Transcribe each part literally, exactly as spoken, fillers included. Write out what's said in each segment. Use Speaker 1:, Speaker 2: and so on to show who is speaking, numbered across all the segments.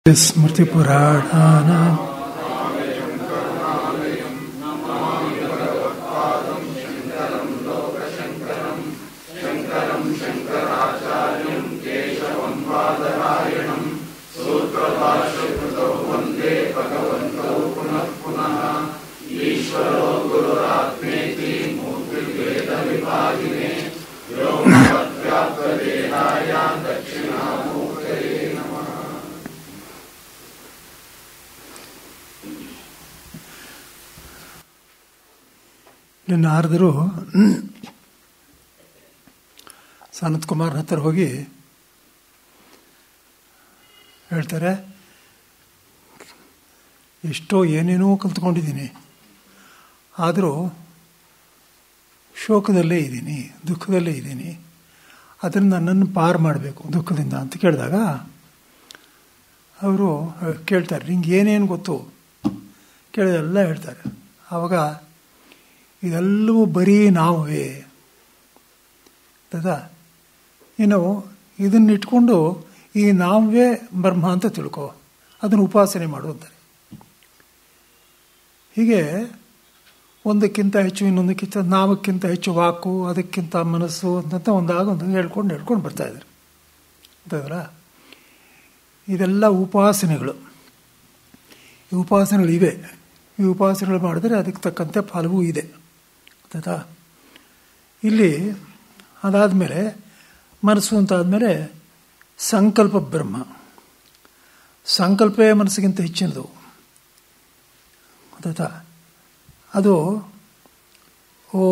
Speaker 1: ಸ್ಮೃತಿಪುರಾಣಾನಾಂ ನಾರದರು ಸನತ್ ಕುಮಾರ್ ಹತ್ರ ಹೋಗಿ ಹೇಳ್ತಾರೆ, ಎಷ್ಟೋ ಏನೇನೋ ಕಲ್ತ್ಕೊಂಡಿದ್ದೀನಿ, ಆದರೂ ಶೋಕದಲ್ಲೇ ಇದ್ದೀನಿ, ದುಃಖದಲ್ಲೇ ಇದ್ದೀನಿ, ಅದನ್ನು ನನ್ನನ್ನು ಪಾರು ಮಾಡಬೇಕು ದುಃಖದಿಂದ ಅಂತ ಕೇಳಿದಾಗ ಅವರು ಕೇಳ್ತಾರೆ, ನಿಂಗೆ ಏನೇನು ಗೊತ್ತು ಕೇಳಿದೆಲ್ಲ ಹೇಳ್ತಾರೆ. ಆವಾಗ ಇದೆಲ್ಲವೂ ಬರೀ ನಾವೇ ಅದ, ಇನ್ನು ಇದನ್ನಿಟ್ಕೊಂಡು ಈ ನಾವೇ ಬ್ರಹ್ಮ ಅಂತ ತಿಳ್ಕೊ, ಅದನ್ನು ಉಪಾಸನೆ ಮಾಡುವಂತಾರೆ. ಹೀಗೆ ಒಂದಕ್ಕಿಂತ ಹೆಚ್ಚು ಇನ್ನೊಂದಕ್ಕಿಂತ ನಾವಕ್ಕಿಂತ ಹೆಚ್ಚು ವಾಕು, ಅದಕ್ಕಿಂತ ಮನಸ್ಸು ಅಂತ ಒಂದಾಗ ಒಂದು ಹೇಳ್ಕೊಂಡು ಹೇಳ್ಕೊಂಡು ಬರ್ತಾಯಿದ್ದಾರೆ ಅಂತಂದ್ರ. ಇದೆಲ್ಲ ಉಪಾಸನೆಗಳು. ಈ ಉಪಾಸನೆಗಳು ಇವೆ. ಈ ಉಪಾಸನೆಗಳು ಮಾಡಿದ್ರೆ ಅದಕ್ಕೆ ತಕ್ಕಂತೆ ಫಲವೂ ಇದೆ ಆಯ್ತಾ. ಇಲ್ಲಿ ಅದಾದಮೇಲೆ ಮನಸ್ಸು ಅಂತಾದಮೇಲೆ ಸಂಕಲ್ಪ ಬ್ರಹ್ಮ. ಸಂಕಲ್ಪವೇ ಮನಸ್ಸಿಗಿಂತ ಹೆಚ್ಚಿನದು ಆಯ್ತಾ. ಅದು ಓ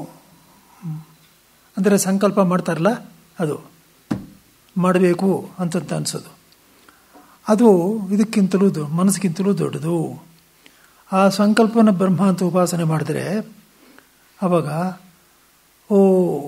Speaker 1: ಅಂದರೆ ಸಂಕಲ್ಪ ಮಾಡ್ತಾರಲ್ಲ, ಅದು ಮಾಡಬೇಕು ಅಂತಂತ ಅನಿಸೋದು, ಅದು ಇದಕ್ಕಿಂತಲೂ ದೊ ಮನಸ್ಸಿಗಿಂತಲೂ ದೊಡ್ಡದು. ಆ ಸಂಕಲ್ಪನ ಬ್ರಹ್ಮ ಅಂತ ಉಪಾಸನೆ ಮಾಡಿದ್ರೆ ಆವಾಗ ಓ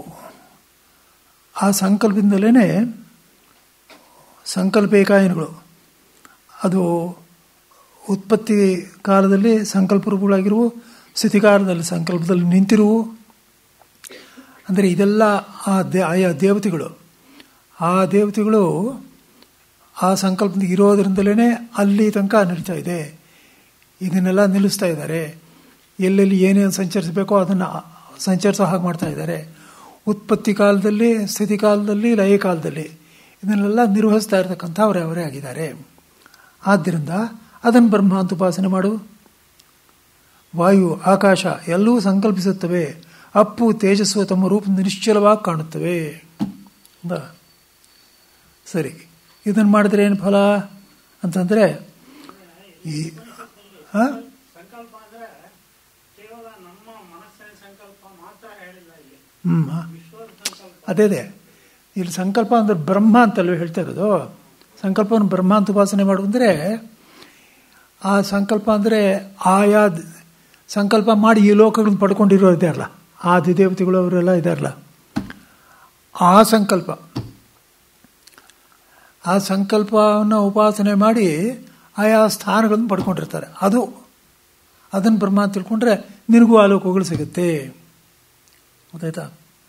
Speaker 1: ಆ ಸಂಕಲ್ಪದಿಂದಲೇ ಸಂಕಲ್ಪೇಕಾಯನಗಳು, ಅದು ಉತ್ಪತ್ತಿ ಕಾಲದಲ್ಲಿ ಸಂಕಲ್ಪರುಗಳಾಗಿರುವು, ಸ್ಥಿತಿಕಾಲದಲ್ಲಿ ಸಂಕಲ್ಪದಲ್ಲಿ ನಿಂತಿರುವು. ಅಂದರೆ ಇದೆಲ್ಲ ಆ ದೇ ಆಯಾ ದೇವತೆಗಳು ಆ ದೇವತೆಗಳು ಆ ಸಂಕಲ್ಪದಿಂದ ಇರೋದರಿಂದಲೇ ಅಲ್ಲಿ ತನಕ ನಡೀತಾ ಇದೆ. ಇದನ್ನೆಲ್ಲ ನಿಲ್ಲಿಸ್ತಾ ಇದ್ದಾರೆ. ಎಲ್ಲೆಲ್ಲಿ ಏನೇನು ಸಂಚರಿಸಬೇಕೋ ಅದನ್ನು ಸಂಚರಿಸೋ ಹಾಗೆ ಮಾಡ್ತಾ ಇದ್ದಾರೆ. ಉತ್ಪತ್ತಿ ಕಾಲದಲ್ಲಿ, ಸ್ಥಿತಿ ಕಾಲದಲ್ಲಿ, ಲಯ ಕಾಲದಲ್ಲಿ ಇದನ್ನೆಲ್ಲ ನಿರ್ವಹಿಸ್ತಾ ಇರತಕ್ಕಂಥ ಅವರೇ ಅವರೇ ಆಗಿದ್ದಾರೆ. ಆದ್ದರಿಂದ ಅದನ್ನು ಬ್ರಹ್ಮ ಅಂತ ಉಪಾಸನೆ ಮಾಡು. ವಾಯು, ಆಕಾಶ ಎಲ್ಲವೂ ಸಂಕಲ್ಪಿಸುತ್ತವೆ. ಅಪ್ಪು, ತೇಜಸ್ಸು ತಮ್ಮ ರೂಪದಿಂದ ನಿಶ್ಚಲವಾಗಿ ಕಾಣುತ್ತವೆ. ಸರಿ, ಇದನ್ನು ಮಾಡಿದ್ರೆ ಏನು ಫಲ ಅಂತಂದರೆ ಈ ಹಾಂ ಹ್ಞೂ ಅದೇ ಅದೇ ಇಲ್ಲಿ ಸಂಕಲ್ಪ ಅಂದ್ರೆ ಬ್ರಹ್ಮ ಅಂತಲ್ವ ಹೇಳ್ತಾ ಇರೋದು. ಸಂಕಲ್ಪವನ್ನು ಬ್ರಹ್ಮ ಅಂತ ಉಪಾಸನೆ ಮಾಡು ಅಂದರೆ ಆ ಸಂಕಲ್ಪ ಅಂದರೆ ಆಯಾ ಸಂಕಲ್ಪ ಮಾಡಿ ಈ ಲೋಕಗಳನ್ನು ಪಡ್ಕೊಂಡಿರೋ ಇದಾರಲ್ಲ, ಆದಿದೇವತೆಗಳು ಅವರೆಲ್ಲ ಇದಾರಲ್ಲ, ಆ ಸಂಕಲ್ಪ ಆ ಸಂಕಲ್ಪವನ್ನು ಉಪಾಸನೆ ಮಾಡಿ ಆಯಾ ಸ್ಥಾನಗಳನ್ನು ಪಡ್ಕೊಂಡಿರ್ತಾರೆ. ಅದು ಅದನ್ನು ಬ್ರಹ್ಮ ಅಂತ ತಿಳ್ಕೊಂಡ್ರೆ ನಿನಗೂ ಆ ಲೋಕಗಳು ಸಿಗುತ್ತೆ ಗೊತ್ತಾಯ್ತಾ.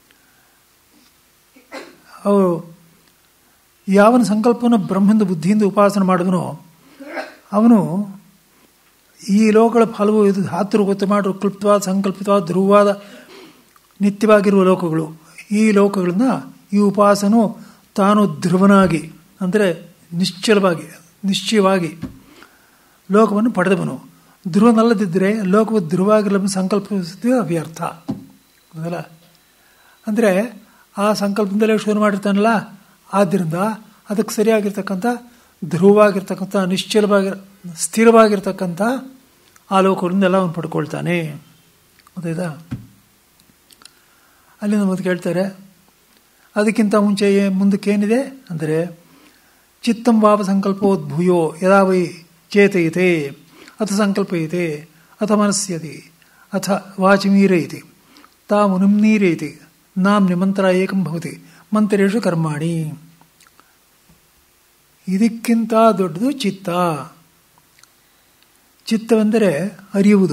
Speaker 1: ಅವರು ಯಾವನ ಸಂಕಲ್ಪನ ಬ್ರಹ್ಮದ ಬುದ್ಧಿಯಿಂದ ಉಪಾಸನೆ ಮಾಡಿದನೋ ಅವನು ಈ ಲೋಕಗಳ ಫಲವು ಇದು ಧಾತೃ ಗೊತ್ತು ಮಾಡ್ರು ಕ್ಲುಪ್ತವಾದ ಸಂಕಲ್ಪಿತವಾದ ಧ್ರುವವಾದ ನಿತ್ಯವಾಗಿರುವ ಲೋಕಗಳು. ಈ ಲೋಕಗಳನ್ನ ಈ ಉಪಾಸನು ತಾನು ಧ್ರುವನಾಗಿ ಅಂದರೆ ನಿಶ್ಚಲವಾಗಿ ನಿಶ್ಚಯವಾಗಿ ಲೋಕವನ್ನು ಪಡೆದವನು. ಧ್ರುವನಲ್ಲದಿದ್ದರೆ ಲೋಕವು ಧ್ರುವಾಗಿಲ್ಲ ಸಂಕಲ್ಪಿಸಿದ್ರೆ ಅವ್ಯರ್ಥ ಅದಲ್ಲ. ಅಂದರೆ ಆ ಸಂಕಲ್ಪದಿಂದಲೇ ಶುರು ಮಾಡಿರ್ತಾನಲ್ಲ, ಆದ್ದರಿಂದ ಅದಕ್ಕೆ ಸರಿಯಾಗಿರ್ತಕ್ಕಂಥ ಧ್ರುವವಾಗಿರ್ತಕ್ಕಂಥ ನಿಶ್ಚಲವಾಗಿ ಸ್ಥಿರವಾಗಿರ್ತಕ್ಕಂಥ ಆ ಲೋಕವನ್ನೆಲ್ಲ ಅವನು ಪಡ್ಕೊಳ್ತಾನೆ ಗೊತ್ತಾಯ್ತಾ. ಅಲ್ಲಿಂದ ಮತ್ತೆ ಕೇಳ್ತಾರೆ, ಅದಕ್ಕಿಂತ ಮುಂಚೆ ಮುಂದಕ್ಕೇನಿದೆ ಅಂದರೆ ಚಿತ್ತಂ ವಾಪ ಸಂಕಲ್ಪೋದ್ಭೂಯೋ ಯದಾ ವೈ ಚೇತಯತೆ ಅಥ ಸಂಕಲ್ಪಯತೆ ಅಥ ಮನಸ್ಯತಿ ಅಥ ವಾಚಿಮೀರಯತಿ ತಾಮುನಿಂ ನೀರಯತಿ ನಾಮ್ನಿ ಮಂತ್ರ ಏಕಂ ಭವತಿ ಮಂತ್ರೇಶು ಕರ್ಮಾಣಿ. ಇದಕ್ಕಿಂತ ದೊಡ್ಡದು ಚಿತ್ತ. ಚಿತ್ತವೆಂದರೆ ಅರಿಯುವುದು,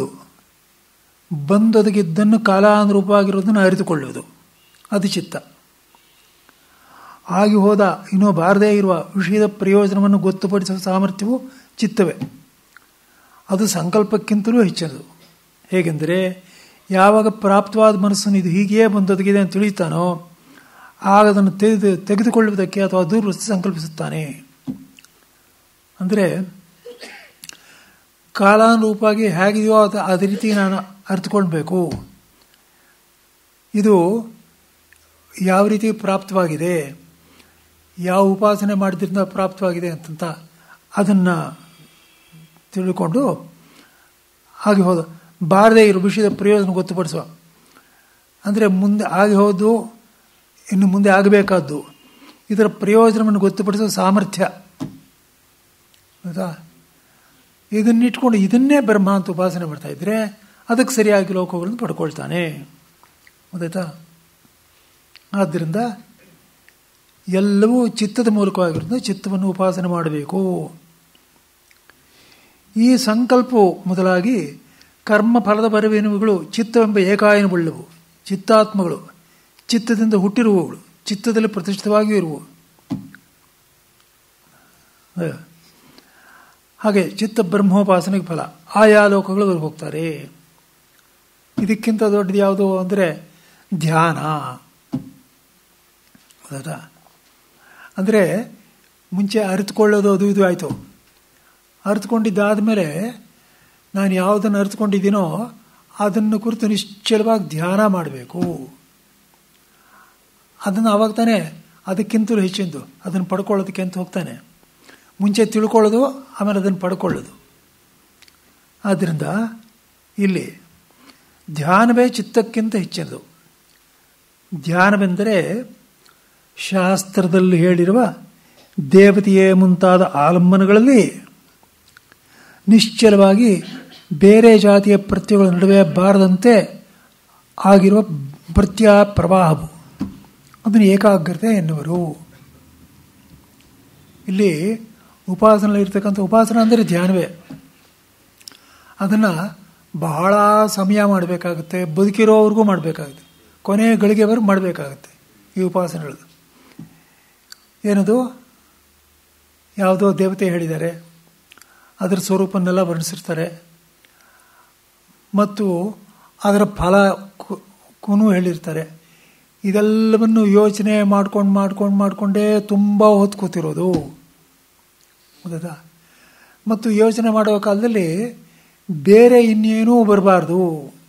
Speaker 1: ಬಂದೊದಗಿದ್ದನ್ನು ಕಾಲಾನುರೂಪವಾಗಿರೋದನ್ನು ಅರಿತುಕೊಳ್ಳುವುದು, ಅದು ಚಿತ್ತ. ಆಗಿ ಹೋದ ಇನ್ನೂ ಬಾರದೇ ಇರುವ ವಿಷಯದ ಪ್ರಯೋಜನವನ್ನು ಗೊತ್ತುಪಡಿಸುವ ಸಾಮರ್ಥ್ಯವು ಚಿತ್ತವೇ. ಅದು ಸಂಕಲ್ಪಕ್ಕಿಂತಲೂ ಹೆಚ್ಚಿನದು. ಹೇಗೆಂದರೆ ಯಾವಾಗ ಪ್ರಾಪ್ತವಾದ ಮನಸ್ಸನ್ನು ಇದು ಹೀಗೆಯೇ ಬಂದೊದಗಿದೆ ಅಂತ ತಿಳಿತಾನೋ ಆಗ ಅದನ್ನು ತೆಗೆದು ತೆಗೆದುಕೊಳ್ಳುವುದಕ್ಕೆ ಅಥವಾ ದೂರ ಸಂಕಲ್ಪಿಸುತ್ತಾನೆ. ಅಂದರೆ ಕಾಲಾನುರೂಪವಾಗಿ ಹೇಗಿದೆಯೋ ಅದು ಅದೇ ರೀತಿ ನಾನು ಅರ್ಥಕೊಳ್ಬೇಕು. ಇದು ಯಾವ ರೀತಿ ಪ್ರಾಪ್ತವಾಗಿದೆ, ಯಾವ ಉಪಾಸನೆ ಮಾಡಿದ್ರಿಂದ ಪ್ರಾಪ್ತವಾಗಿದೆ ಅಂತಂತ ಅದನ್ನು ತಿಳ್ಕೊಂಡು ಹಾಗೆ ಹೋದ ಬಾರದೇ ಇರೋ ವಿಷಯದ ಪ್ರಯೋಜನ ಗೊತ್ತುಪಡಿಸುವ. ಅಂದರೆ ಮುಂದೆ ಆಗಿ ಹೋದು ಇನ್ನು ಮುಂದೆ ಆಗಬೇಕಾದ್ದು ಇದರ ಪ್ರಯೋಜನವನ್ನು ಗೊತ್ತುಪಡಿಸುವ ಸಾಮರ್ಥ್ಯ. ಹೌದಾ? ಇದನ್ನಿಟ್ಕೊಂಡು ಇದನ್ನೇ ಬ್ರಹ್ಮ ಅಂತ ಉಪಾಸನೆ ಮಾಡ್ತಾ ಇದ್ರೆ ಅದಕ್ಕೆ ಸರಿಯಾಗಿ ಲೋಕಗಳನ್ನು ಪಡ್ಕೊಳ್ತಾನೆ. ಗೊತ್ತಾಯ್ತಾ? ಆದ್ದರಿಂದ ಎಲ್ಲವೂ ಚಿತ್ತದ ಮೂಲಕವಾಗಿರೋದ್ರಿಂದ ಚಿತ್ತವನ್ನು ಉಪಾಸನೆ ಮಾಡಬೇಕು. ಈ ಸಂಕಲ್ಪವು ಮೊದಲಾಗಿ ಕರ್ಮ ಫಲದ ಬರವೇನುವುಗಳು ಚಿತ್ತವೆಂಬ ಏಕಾಯನವುಳ್ಳವು, ಚಿತ್ತಾತ್ಮಗಳು, ಚಿತ್ತದಿಂದ ಹುಟ್ಟಿರುವವುಗಳು, ಚಿತ್ತದಲ್ಲಿ ಪ್ರತಿಷ್ಠಿತವಾಗಿಯೂ ಇರುವು. ಹಾಗೆ ಚಿತ್ತ ಬ್ರಹ್ಮೋಪಾಸನೆಗೆ ಫಲ ಆಯಾ ಲೋಕಗಳು ಅವರು ಹೋಗ್ತಾರೆ. ಇದಕ್ಕಿಂತ ದೊಡ್ಡದು ಯಾವುದು ಅಂದರೆ ಧ್ಯಾನ. ಹೌದಾ? ಅಂದರೆ ಮುಂಚೆ ಅರಿತುಕೊಳ್ಳೋದು ಅದು ಇದು ಆಯಿತು. ಅರಿತುಕೊಂಡಿದ್ದಾದ ಮೇಲೆ ನಾನು ಯಾವುದನ್ನು ಅರಿತುಕೊಂಡಿದ್ದೀನೋ ಅದನ್ನು ಕುರಿತು ನಿಶ್ಚಲವಾಗಿ ಧ್ಯಾನ ಮಾಡಬೇಕು. ಅದನ್ನು ಆವಾಗ ತಾನೇ ಅದಕ್ಕಿಂತಲೂ ಹೆಚ್ಚಿಂದು ಅದನ್ನು ಪಡ್ಕೊಳ್ಳೋದಕ್ಕೆ ಅಂತ ಹೋಗ್ತಾನೆ. ಮುಂಚೆ ತಿಳ್ಕೊಳ್ಳೋದು ಆಮೇಲೆ ಅದನ್ನು ಪಡ್ಕೊಳ್ಳೋದು. ಆದ್ದರಿಂದ ಇಲ್ಲಿ ಧ್ಯಾನವೇ ಚಿತ್ತಕ್ಕಿಂತ ಹೆಚ್ಚಿನದು. ಧ್ಯಾನವೆಂದರೆ ಶಾಸ್ತ್ರದಲ್ಲಿ ಹೇಳಿರುವ ದೇವತೆಯೇ ಮುಂತಾದ ಆಲಂಬನಗಳಲ್ಲಿ ನಿಶ್ಚಲವಾಗಿ ಬೇರೆ ಜಾತಿಯ ಪ್ರತ್ಯಯಗಳ ನಡುವೆ ಬಾರದಂತೆ ಆಗಿರುವ ಪ್ರತ್ಯಯ ಪ್ರವಾಹವು ಅದನ್ನು ಏಕಾಗ್ರತೆ ಎನ್ನುವರು. ಇಲ್ಲಿ ಉಪಾಸನೆ ಇರ್ತಕ್ಕಂಥ ಉಪಾಸನ ಅಂದರೆ ಧ್ಯಾನವೇ. ಅದನ್ನು ಬಹಳ ಸಮಯ ಮಾಡಬೇಕಾಗುತ್ತೆ, ಬದುಕಿರೋವ್ರಿಗೂ ಮಾಡಬೇಕಾಗುತ್ತೆ, ಕೊನೆ ಗಳಿಗೆವರೆಗೂ ಮಾಡಬೇಕಾಗುತ್ತೆ ಈ ಉಪಾಸನೆಗಳು. ಏನದು ಯಾವುದೋ ದೇವತೆ ಹೇಳಿದ್ದಾರೆ, ಅದರ ಸ್ವರೂಪನ್ನೆಲ್ಲ ವರ್ಣಿಸಿರ್ತಾರೆ, ಮತ್ತು ಅದರ ಫಲ ಕೂನು ಹೇಳಿರ್ತಾರೆ. ಇದೆಲ್ಲವನ್ನು ಯೋಚನೆ ಮಾಡ್ಕೊಂಡು ಮಾಡ್ಕೊಂಡು ಮಾಡಿಕೊಂಡೇ ತುಂಬ ಹೊತ್ತು ಕೂತಿರೋದು. ಹೌದಾ? ಮತ್ತು ಯೋಚನೆ ಮಾಡುವ ಕಾಲದಲ್ಲಿ ಬೇರೆ ಇನ್ನೇನೂ ಬರಬಾರ್ದು,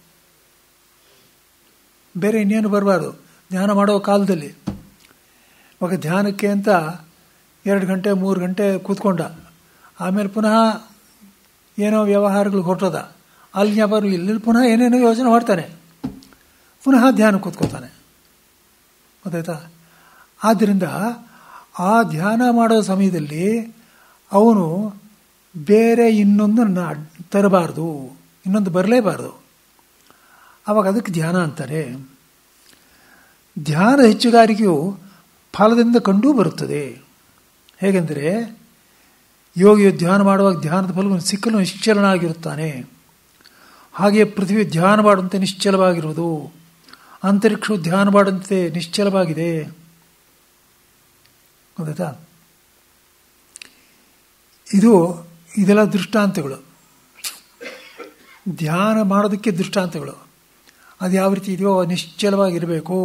Speaker 1: ಬೇರೆ ಇನ್ನೇನು ಬರಬಾರ್ದು ಧ್ಯಾನ ಮಾಡೋ ಕಾಲದಲ್ಲಿ. ಇವಾಗ ಧ್ಯಾನಕ್ಕೆ ಅಂತ ಎರಡು ಗಂಟೆ ಮೂರು ಗಂಟೆ ಕೂತ್ಕೊಂಡ, ಆಮೇಲೆ ಪುನಃ ಏನೋ ವ್ಯವಹಾರಗಳು ಹೊರಟೋದ, ಅಲ್ಲಿ ಬರಲಿ ಇಲ್ಲಿ ಪುನಃ ಏನೇನೋ ಯೋಚನೆ ಮಾಡ್ತಾನೆ, ಪುನಃ ಧ್ಯಾನ ಕೂತ್ಕೋತಾನೆ. ಗೊತ್ತಾಯ್ತಾ? ಆದ್ದರಿಂದ ಆ ಧ್ಯಾನ ಮಾಡೋ ಸಮಯದಲ್ಲಿ ಅವನು ಬೇರೆ ಇನ್ನೊಂದನ್ನು ತರಬಾರ್ದು, ಇನ್ನೊಂದು ಬರಲೇಬಾರ್ದು. ಆವಾಗ ಅದಕ್ಕೆ ಧ್ಯಾನ ಅಂತಾರೆ. ಧ್ಯಾನ ಹೆಚ್ಚುಗಾರಿಕೆಯು ಫಲದಿಂದ ಕಂಡೂ ಬರುತ್ತದೆ. ಹೇಗೆಂದರೆ ಯೋಗಿಯು ಧ್ಯಾನ ಮಾಡುವಾಗ ಧ್ಯಾನದ ಫಲವನ್ನು ಸಿಕ್ಕಲು ನಿಶ್ಚಲನಾಗಿರುತ್ತಾನೆ. ಹಾಗೆಯೇ ಪೃಥ್ವಿ ಧ್ಯಾನ ಮಾಡುವಂತೆ ನಿಶ್ಚಲವಾಗಿರುವುದು, ಅಂತರಿಕ್ಷವು ಧ್ಯಾನ ಮಾಡುವಂತೆ ನಿಶ್ಚಲವಾಗಿದೆ. ಗೊತ್ತಾಯ್ತಾ? ಇದು ಇದೆಲ್ಲ ದೃಷ್ಟಾಂತಗಳು, ಧ್ಯಾನ ಮಾಡೋದಕ್ಕೆ ದೃಷ್ಟಾಂತಗಳು. ಅದು ಯಾವ ರೀತಿ ಇದೆಯೋ ನಿಶ್ಚಲವಾಗಿರಬೇಕು.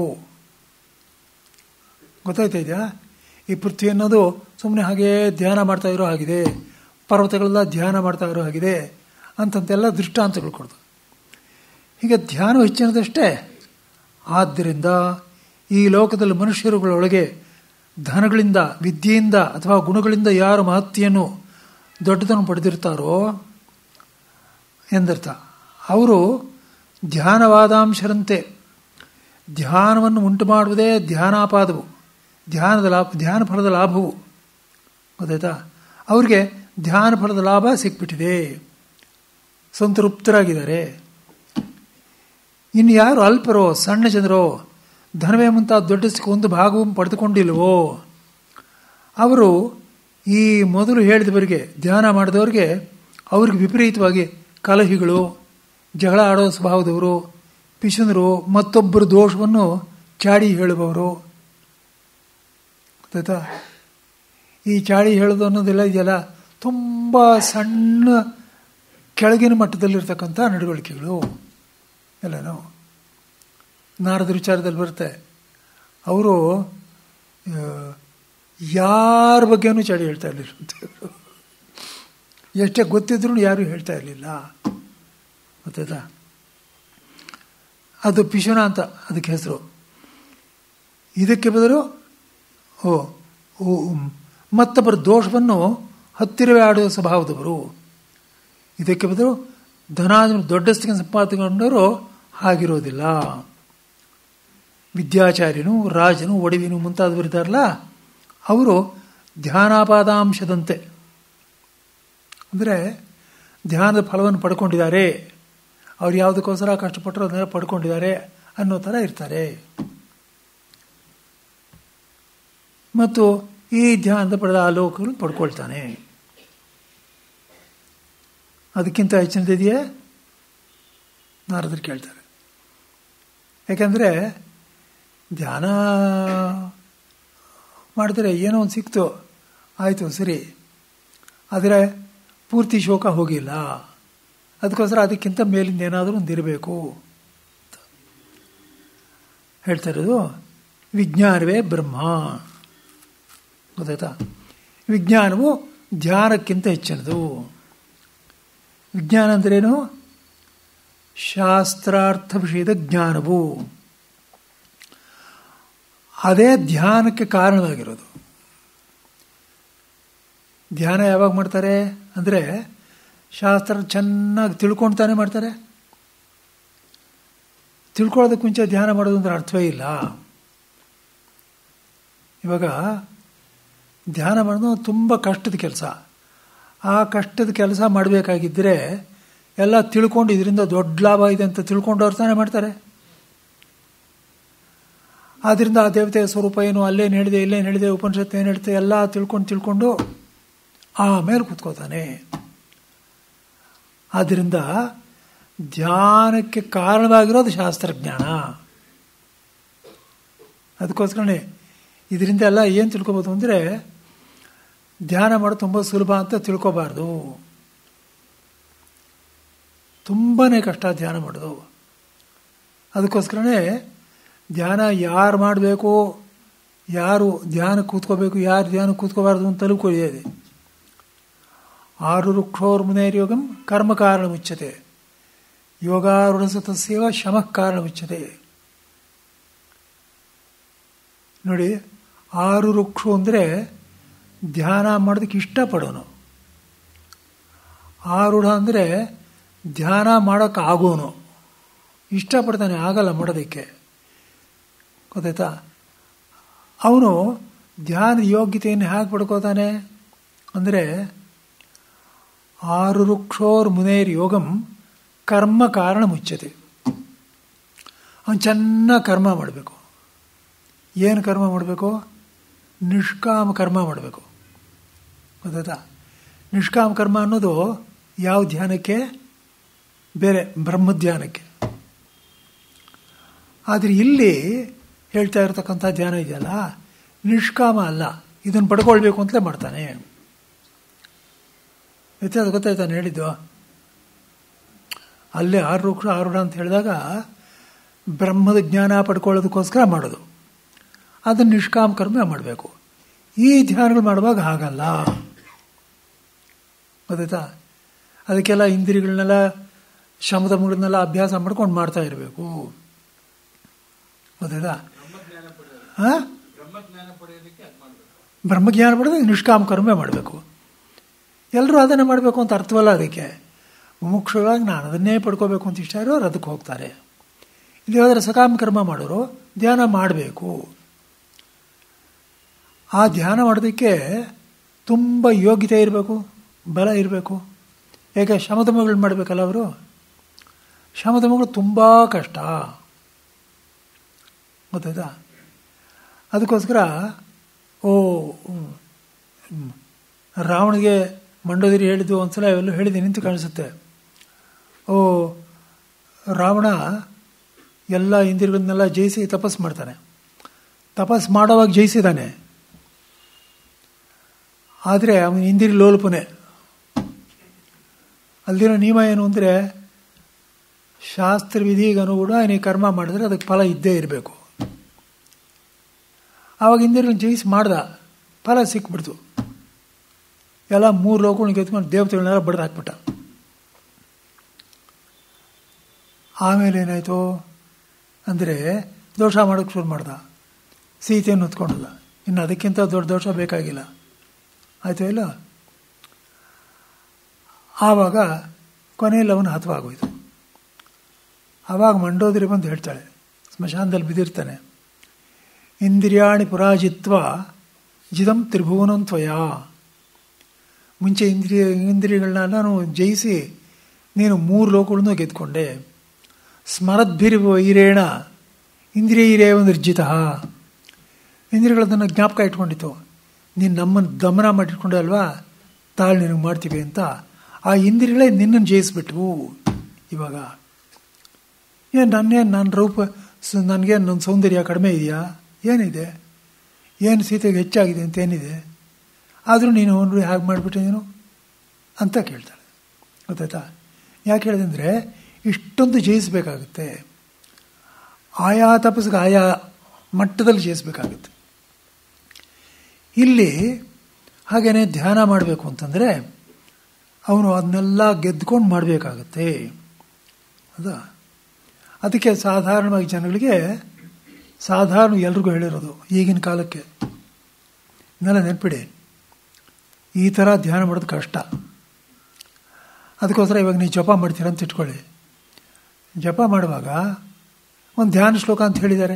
Speaker 1: ಗೊತ್ತಾಯ್ತಾ ಇದೆಯಾ? ಈ ಪೃಥ್ವಿ ಅನ್ನೋದು ಸುಮ್ಮನೆ ಹಾಗೇ ಧ್ಯಾನ ಮಾಡ್ತಾ ಇರೋ ಹಾಗಿದೆ, ಪರ್ವತಗಳೆಲ್ಲ ಧ್ಯಾನ ಮಾಡ್ತಾ ಇರೋ ಹಾಗಿದೆ ಅಂತಂತೆಲ್ಲ ದೃಷ್ಟಾಂತಗಳು ಕೊಡ್ದು. ಹೀಗೆ ಧ್ಯಾನ ಹೆಚ್ಚಿನದಷ್ಟೇ. ಆದ್ದರಿಂದ ಈ ಲೋಕದಲ್ಲಿ ಮನುಷ್ಯರುಗಳೊಳಗೆ ಧನಗಳಿಂದ, ವಿದ್ಯೆಯಿಂದ ಅಥವಾ ಗುಣಗಳಿಂದ ಯಾರು ಮಹತ್ತೆಯನ್ನು ದೊಡ್ಡದನ್ನು ಪಡೆದಿರ್ತಾರೋ ಎಂದರ್ಥ. ಅವರು ಧ್ಯಾನವಾದಾಂಶರಂತೆ. ಧ್ಯಾನವನ್ನು ಉಂಟು ಮಾಡುವುದೇ ಧ್ಯಾನಾಪಾದವು, ಧ್ಯಾನದ ಲಾಭ, ಧ್ಯಾನ ಫಲದ ಲಾಭವು. ಗೊತ್ತಾಯ್ತಾ? ಅವ್ರಿಗೆ ಧ್ಯಾನ ಫಲದ ಲಾಭ ಸಿಕ್ಬಿಟ್ಟಿದೆ, ಸಂತೃಪ್ತರಾಗಿದ್ದಾರೆ. ಇನ್ನು ಯಾರು ಅಲ್ಪರೋ, ಸಣ್ಣ ಜನರೋ, ಧನವೇ ಮುಂತಾದ ದೊಡ್ಡ ಒಂದು ಭಾಗವೂ ಪಡೆದುಕೊಂಡಿಲ್ವೋ ಅವರು ಈ ಮೊದಲು ಹೇಳಿದವರಿಗೆ, ಧ್ಯಾನ ಮಾಡಿದವರಿಗೆ ಅವ್ರಿಗೆ ವಿಪರೀತವಾಗಿ ಕಲಹಿಗಳು, ಜಗಳ ಆಡೋ ಸ್ವಭಾವದವರು, ಪಿಶುನರು, ಮತ್ತೊಬ್ಬರ ದೋಷವನ್ನು ಚಾಡಿ ಹೇಳುವವರು, ಗೊತ್ತಾಯ್ತಾ? ಈ ಚಾಳಿ ಹೇಳೋದು ಅನ್ನೋದೆಲ್ಲ ಇದೆಯಲ್ಲ ತುಂಬ ಸಣ್ಣ ಕೆಳಗಿನ ಮಟ್ಟದಲ್ಲಿರ್ತಕ್ಕಂಥ ನಡವಳಿಕೆಗಳು ಎಲ್ಲನೂ ನಾರದ ವಿಚಾರದಲ್ಲಿ ಬರುತ್ತೆ. ಅವರು ಯಾರ ಬಗ್ಗೆನೂ ಚಾಡಿ ಹೇಳ್ತಾ ಇರಲಿಲ್ಲ, ಎಷ್ಟೇ ಗೊತ್ತಿದ್ರೂ ಯಾರೂ ಹೇಳ್ತಾ ಇರಲಿಲ್ಲ. ಗೊತ್ತಾಯ್ತಾ? ಅದು ಪಿಶುನ ಅಂತ ಅದಕ್ಕೆ ಹೆಸರು. ಇದಕ್ಕೆ ಬದಲು ಓ ಓ ಮತ್ತೊಬ್ಬರ ದೋಷವನ್ನು ಹತ್ತಿರವೇ ಆಡುವ ಸ್ವಭಾವದವರು. ಇದಕ್ಕೆ ಬದಲು ಧನಾದ ದೊಡ್ಡಸ್ತಿಗೆ ಸಂಪಾದನೆಗೊಂಡವರು ಹಾಗಿರೋದಿಲ್ಲ. ವಿದ್ಯಾಚಾರ್ಯನು, ರಾಜನು, ಒಡವಿನು ಮುಂತಾದವರಿದ್ದಾರಲ್ಲ, ಅವರು ಧ್ಯಾನಾಪಾದಾಂಶದಂತೆ, ಅಂದರೆ ಧ್ಯಾನದ ಫಲವನ್ನು ಪಡ್ಕೊಂಡಿದ್ದಾರೆ, ಅವ್ರು ಯಾವುದಕ್ಕೋಸ್ಕರ ಕಷ್ಟಪಟ್ಟರು ಅದನ್ನೆಲ್ಲ ಪಡ್ಕೊಂಡಿದ್ದಾರೆ ಅನ್ನೋ ಥರ ಇರ್ತಾರೆ. ಮತ್ತು ಈ ಧ್ಯಾನದ ಪಡೆದ ಆಲೋಕಗಳನ್ನು ಪಡ್ಕೊಳ್ತಾನೆ. ಅದಕ್ಕಿಂತ ಹೆಚ್ಚಿನದಿದೆಯೇ? ನಾರದರು ಕೇಳ್ತಾರೆ. ಯಾಕೆಂದರೆ ಧ್ಯಾನ ಮಾಡಿದ್ರೆ ಏನೋ ಒಂದು ಸಿಕ್ತು, ಆಯಿತು ಸರಿ, ಆದರೆ ಪೂರ್ತಿ ಶೋಕ ಹೋಗಿಲ್ಲ, ಅದಕ್ಕೋಸ್ಕರ ಅದಕ್ಕಿಂತ ಮೇಲಿಂದ ಏನಾದರೂ ಒಂದು ಇರಬೇಕು ಹೇಳ್ತಾ ಇರೋದು. ವಿಜ್ಞಾನವೇ ಬ್ರಹ್ಮ. ಗೊತ್ತಾಯ್ತಾ? ವಿಜ್ಞಾನವು ಧ್ಯಾನಕ್ಕಿಂತ ಹೆಚ್ಚಿನದು. ವಿಜ್ಞಾನ ಅಂದ್ರೇನು? ಶಾಸ್ತ್ರಾರ್ಥ ವಿಷಯದ ಜ್ಞಾನವು. ಅದೇ ಧ್ಯಾನಕ್ಕೆ ಕಾರಣವಾಗಿರೋದು. ಧ್ಯಾನ ಯಾವಾಗ ಮಾಡ್ತಾರೆ ಅಂದರೆ ಶಾಸ್ತ್ರ ಚೆನ್ನಾಗಿ ತಿಳ್ಕೊಳ್ತಾನೆ ಮಾಡ್ತಾರೆ. ತಿಳ್ಕೊಳ್ಳೋದಕ್ಕೆ ಮುಂಚೆ ಧ್ಯಾನ ಮಾಡೋದು ಅಂದ್ರೆ ಅರ್ಥವೇ ಇಲ್ಲ. ಇವಾಗ ಧ್ಯಾನ ಮಾಡೋದು ತುಂಬ ಕಷ್ಟದ ಕೆಲಸ. ಆ ಕಷ್ಟದ ಕೆಲಸ ಮಾಡಬೇಕಾಗಿದ್ದರೆ ಎಲ್ಲ ತಿಳ್ಕೊಂಡು ಇದರಿಂದ ದೊಡ್ಡ ಲಾಭ ಇದೆ ಅಂತ ತಿಳ್ಕೊಂಡವ್ರು ತಾನೇ ಮಾಡ್ತಾರೆ. ಆದ್ದರಿಂದ ಆ ದೇವತೆಯ ಸ್ವರೂಪ ಏನು, ಅಲ್ಲೇನು ಹೇಳಿದೆ, ಇಲ್ಲೇನು ಹೇಳಿದೆ, ಉಪನಿಷತ್ತು ಏನು ಹೇಳ್ತೆ, ಎಲ್ಲ ತಿಳ್ಕೊಂಡು ತಿಳ್ಕೊಂಡು ಆಮೇಲೆ ಕೂತ್ಕೋತಾನೆ. ಆದ್ದರಿಂದ ಧ್ಯಾನಕ್ಕೆ ಕಾರಣವಾಗಿರೋದು ಶಾಸ್ತ್ರಜ್ಞಾನ. ಅದಕ್ಕೋಸ್ಕರನೇ ಇದರಿಂದ ಎಲ್ಲ ಏನು ತಿಳ್ಕೊಬೋದು ಅಂದರೆ ಧ್ಯಾನ ಮಾಡೋದು ತುಂಬ ಸುಲಭ ಅಂತ ತಿಳ್ಕೊಬಾರ್ದು. ತುಂಬಾ ಕಷ್ಟ ಧ್ಯಾನ ಮಾಡೋದು. ಅದಕ್ಕೋಸ್ಕರನೇ ಧ್ಯಾನ ಯಾರು ಮಾಡಬೇಕು, ಯಾರು ಧ್ಯಾನ ಕೂತ್ಕೋಬೇಕು, ಯಾರು ಧ್ಯಾನ ಕೂತ್ಕೋಬಾರ್ದು ಅಂತ ತಲುಪುಕೊಳ್ಳಿದೆ. ಆರು ವೃಕ್ಷೋರ್ ಮುನೇರ್ಯೋಗಂ ಕರ್ಮ ಕಾರಣ ಮುಚ್ಚತೆ, ಯೋಗಾರೂಢಸತಸ್ಯವ ಶಮಃ ಕಾರಣ ಮುಚ್ಚತೆ. ನೋಡಿ, ಆರು ವೃಕ್ಷ ಅಂದರೆ ಧ್ಯಾನ ಮಾಡೋದಕ್ಕೆ ಇಷ್ಟಪಡೋನು. ಆರೂಢ ಅಂದರೆ ಧ್ಯಾನ ಮಾಡೋಕ್ಕೆ ಆಗೋನು, ಇಷ್ಟಪಡ್ತಾನೆ, ಆಗಲ್ಲ ಮಾಡೋದಕ್ಕೆ. ಗೊತ್ತಾಯ್ತಾ? ಅವನು ಧ್ಯಾನ ಯೋಗ್ಯತೆಯನ್ನು ಹೇಗೆ ಪಡ್ಕೋತಾನೆ ಅಂದರೆ ಆರು ವೃಕ್ಷೋರ್ ಮುನೇರ್ ಯೋಗಂ ಕರ್ಮ ಕಾರಣ ಮುಚ್ಚತೆ. ಅವನು ಚೆನ್ನಾಗಿ ಕರ್ಮ ಮಾಡಬೇಕು. ಏನು ಕರ್ಮ ಮಾಡಬೇಕು? ನಿಷ್ಕಾಮ ಕರ್ಮ ಮಾಡಬೇಕು. ಗೊತ್ತಾಯ್ತಾ? ನಿಷ್ಕಾಮ ಕರ್ಮ ಅನ್ನೋದು ಯಾವ ಧ್ಯಾನಕ್ಕೆ? ಬೇರೆ ಬ್ರಹ್ಮಧ್ಯಾನಕ್ಕೆ. ಆದರೆ ಇಲ್ಲಿ ಹೇಳ್ತಾ ಇರತಕ್ಕಂಥ ಧ್ಯಾನ ಇದೆಯಲ್ಲ, ನಿಷ್ಕಾಮ ಅಲ್ಲ, ಇದನ್ನು ಪಡ್ಕೊಳ್ಬೇಕು ಅಂತಲೇ ಮಾಡ್ತಾನೆ. ವ್ಯತ್ಯಾಸ ಗೊತ್ತಾಯ್ತಾನೆ ಹೇಳಿದ್ದು. ಅಲ್ಲೇ ಆರು ವೃಕ್ಷ ಆರೂಢ ಅಂತ ಹೇಳಿದಾಗ ಬ್ರಹ್ಮದ ಜ್ಞಾನ ಪಡ್ಕೊಳ್ಳೋದಕ್ಕೋಸ್ಕರ ಮಾಡೋದು, ಅದನ್ನು ನಿಷ್ಕಾಮ ಕರ್ಮ ಮಾಡಬೇಕು. ಈ ಧ್ಯಾನಗಳು ಮಾಡುವಾಗ ಹಾಗಲ್ಲ. ಗೊತ್ತಾಯ್ತಾ? ಅದಕ್ಕೆಲ್ಲ ಇಂದ್ರಿಯಗಳನ್ನೆಲ್ಲ ಶಮದಮಗಳನ್ನೆಲ್ಲ ಅಭ್ಯಾಸ ಮಾಡ್ಕೊಂಡು ಮಾಡ್ತಾ ಇರಬೇಕು. ಗೊತ್ತಾಯ್ತಾ? ಹಾಂ, ಬ್ರಹ್ಮಜ್ಞಾನ ಪಡೆದು ನಿಷ್ಕಾಮ ಕರ್ಮ ಮಾಡಬೇಕು. ಎಲ್ಲರೂ ಅದನ್ನೇ ಮಾಡಬೇಕು ಅಂತ ಅರ್ಥವಲ್ಲ. ಅದಕ್ಕೆ ಮುಖ್ಯವಾಗಿ ನಾನು ಅದನ್ನೇ ಪಡ್ಕೋಬೇಕು ಅಂತ ಇಷ್ಟ ಇರೋರು ಅದಕ್ಕೆ ಹೋಗ್ತಾರೆ. ಇಲ್ಲಿ ಹೋದರೆ ಸಕಾಮ ಕರ್ಮ ಮಾಡೋರು ಧ್ಯಾನ ಮಾಡಬೇಕು. ಆ ಧ್ಯಾನ ಮಾಡೋದಕ್ಕೆ ತುಂಬ ಯೋಗ್ಯತೆ ಇರಬೇಕು, ಬಲ ಇರಬೇಕು. ಯಾಕೆ? ಶಮದಮಗಳು ಮಾಡಬೇಕಲ್ಲ ಅವರು. ಶಮದಮಗಳು ತುಂಬ ಕಷ್ಟ. ಗೊತ್ತಾಯ್ತಾ? ಅದಕ್ಕೋಸ್ಕರ ಓ ರಾವಣಿಗೆ ಮಂಡೋದರಿ ಹೇಳಿದ್ದು ಒಂದ್ಸಲ ಇವೆಲ್ಲ ಹೇಳಿದೆ ನಿಂತು ಕಾಣಿಸುತ್ತೆ. ಓ ರಾವಣ ಎಲ್ಲ ಇಂದ್ರಿಯಗಳನ್ನೆಲ್ಲ ಜಯಿಸಿ ತಪಸ್ಸು ಮಾಡ್ತಾನೆ. ತಪಸ್ಸು ಮಾಡೋವಾಗ ಜಯಿಸಿದ್ದಾನೆ, ಆದರೆ ಅವನ ಇಂದಿರಿ ಲೋಲ್ಪನೆ. ಅಲ್ಲಿರೋ ನಿಯಮ ಏನು ಅಂದರೆ ಶಾಸ್ತ್ರ ವಿಧಿಗೆ ಅನುಗುಣ ನೀ ಕರ್ಮ ಮಾಡಿದ್ರೆ ಅದಕ್ಕೆ ಫಲ ಇದ್ದೇ ಇರಬೇಕು. ಆವಾಗ ಇಂದಿರನ್ನು ಜಯಿಸಿ ಮಾಡ್ದ, ಫಲ ಸಿಕ್ಬಿಡ್ತು. ಎಲ್ಲ ಮೂರು ಲೋಕಗಳನ್ನ ಗೆದ್ಕೊಂಡು ದೇವತೆಗಳನ್ನೆಲ್ಲ ಬಡ್ದು ಹಾಕ್ಬಿಟ್ಟ. ಆಮೇಲೆ ಏನಾಯಿತು ಅಂದರೆ ದೋಷ ಮಾಡೋಕ್ಕೆ ಶುರು ಮಾಡ್ದ. ಸೀತೆಯನ್ನು ಹೊತ್ಕೊಂಡಲ್ಲ. ಇನ್ನು ಅದಕ್ಕಿಂತ ದೊಡ್ಡ ದೋಷ ಬೇಕಾಗಿಲ್ಲ. ಆಯಿತು ಇಲ್ಲ. ಆವಾಗ ಕೊನೆಯಲ್ಲಿ ಅವನು ಹತವಾಗೋಯ್ತು. ಆವಾಗ ಮಂಡೋದರಿ ಬಂದು ಹೇಳ್ತಾಳೆ, ಸ್ಮಶಾನದಲ್ಲಿ ಬಿದ್ದಿರ್ತಾನೆ, ಇಂದ್ರಿಯಾಣಿ ಪುರಾಜಿತ್ವ ಜಿದಂ ತ್ರಿಭುವನಂ ತ್ವಯಾ. ಮುಂಚೆ ಇಂದ್ರಿಯ ಇಂದ್ರಿಯಗಳನ್ನ ನಾನು ಜಯಿಸಿ ನೀನು ಮೂರು ಲೋಕಗಳನ್ನು ಗೆದ್ಕೊಂಡೆ. ಸ್ಮರದ್ಭಿರಿವ ಈರೇಣ ಇಂದ್ರಿಯ ಈರೇವ ನಿರ್ಜಿತ. ಇಂದ್ರಿಯಗಳದನ್ನು ಜ್ಞಾಪಕ ಇಟ್ಕೊಂಡಿತ್ತು. ನೀನು ನಮ್ಮನ್ನು ದಮನ ಮಾಡಿಟ್ಕೊಂಡೆ ಅಲ್ವಾ, ತಾಳು ನಿನಗೆ ಮಾಡ್ತೀವಿ ಅಂತ. ಆ ಇಂದ್ರಿಯಗಳೇ ನಿನ್ನನ್ನು ಜಯಿಸ್ಬಿಟ್ವು. ಇವಾಗ ಏನು ನನ್ನೇನು ನನ್ನ ರೂಪ ನನಗೇನು ನನ್ನ ಸೌಂದರ್ಯ ಕಡಿಮೆ ಇದೆಯಾ? ಏನಿದೆ? ಏನು ಸೀತೆಗೆ ಹೆಚ್ಚಾಗಿದೆ ಅಂತ ಏನಿದೆ? ಆದರೂ ನೀನು ಅವನು ಹೇಗೆ ಮಾಡಿಬಿಟ್ಟೆ ನೀನು ಅಂತ ಕೇಳ್ತಾಳೆ. ಗೊತ್ತಾಯ್ತಾ? ಯಾಕೆ ಹೇಳಿದೆ ಅಂದರೆ ಇಷ್ಟೊಂದು ಜಯಿಸಬೇಕಾಗುತ್ತೆ. ಆಯಾ ತಪಸ್ಸಿಗೆ ಆಯಾ ಮಟ್ಟದಲ್ಲಿ ಜಯಿಸಬೇಕಾಗುತ್ತೆ. ಇಲ್ಲಿ ಹಾಗೇನೆ ಧ್ಯಾನ ಮಾಡಬೇಕು ಅಂತಂದರೆ ಅವನು ಅದನ್ನೆಲ್ಲ ಗೆದ್ಕೊಂಡು ಮಾಡಬೇಕಾಗತ್ತೆ. ಹೌದಾ? ಅದಕ್ಕೆ ಸಾಧಾರಣವಾಗಿ ಜನಗಳಿಗೆ, ಸಾಧಾರಣ ಎಲ್ರಿಗೂ ಹೇಳಿರೋದು ಈಗಿನ ಕಾಲಕ್ಕೆ, ಇದನ್ನೆಲ್ಲ ನೆನ್ಪಿಡಿ, ಈ ಥರ ಧ್ಯಾನ ಮಾಡೋದು ಕಷ್ಟ. ಅದಕ್ಕೋಸ್ಕರ ಇವಾಗ ನೀವು ಜಪ ಮಾಡ್ತೀರ ಅಂತ ಇಟ್ಕೊಳ್ಳಿ. ಜಪ ಮಾಡುವಾಗ ಒಂದು ಧ್ಯಾನ ಶ್ಲೋಕ ಅಂತ ಹೇಳಿದ್ದಾರೆ.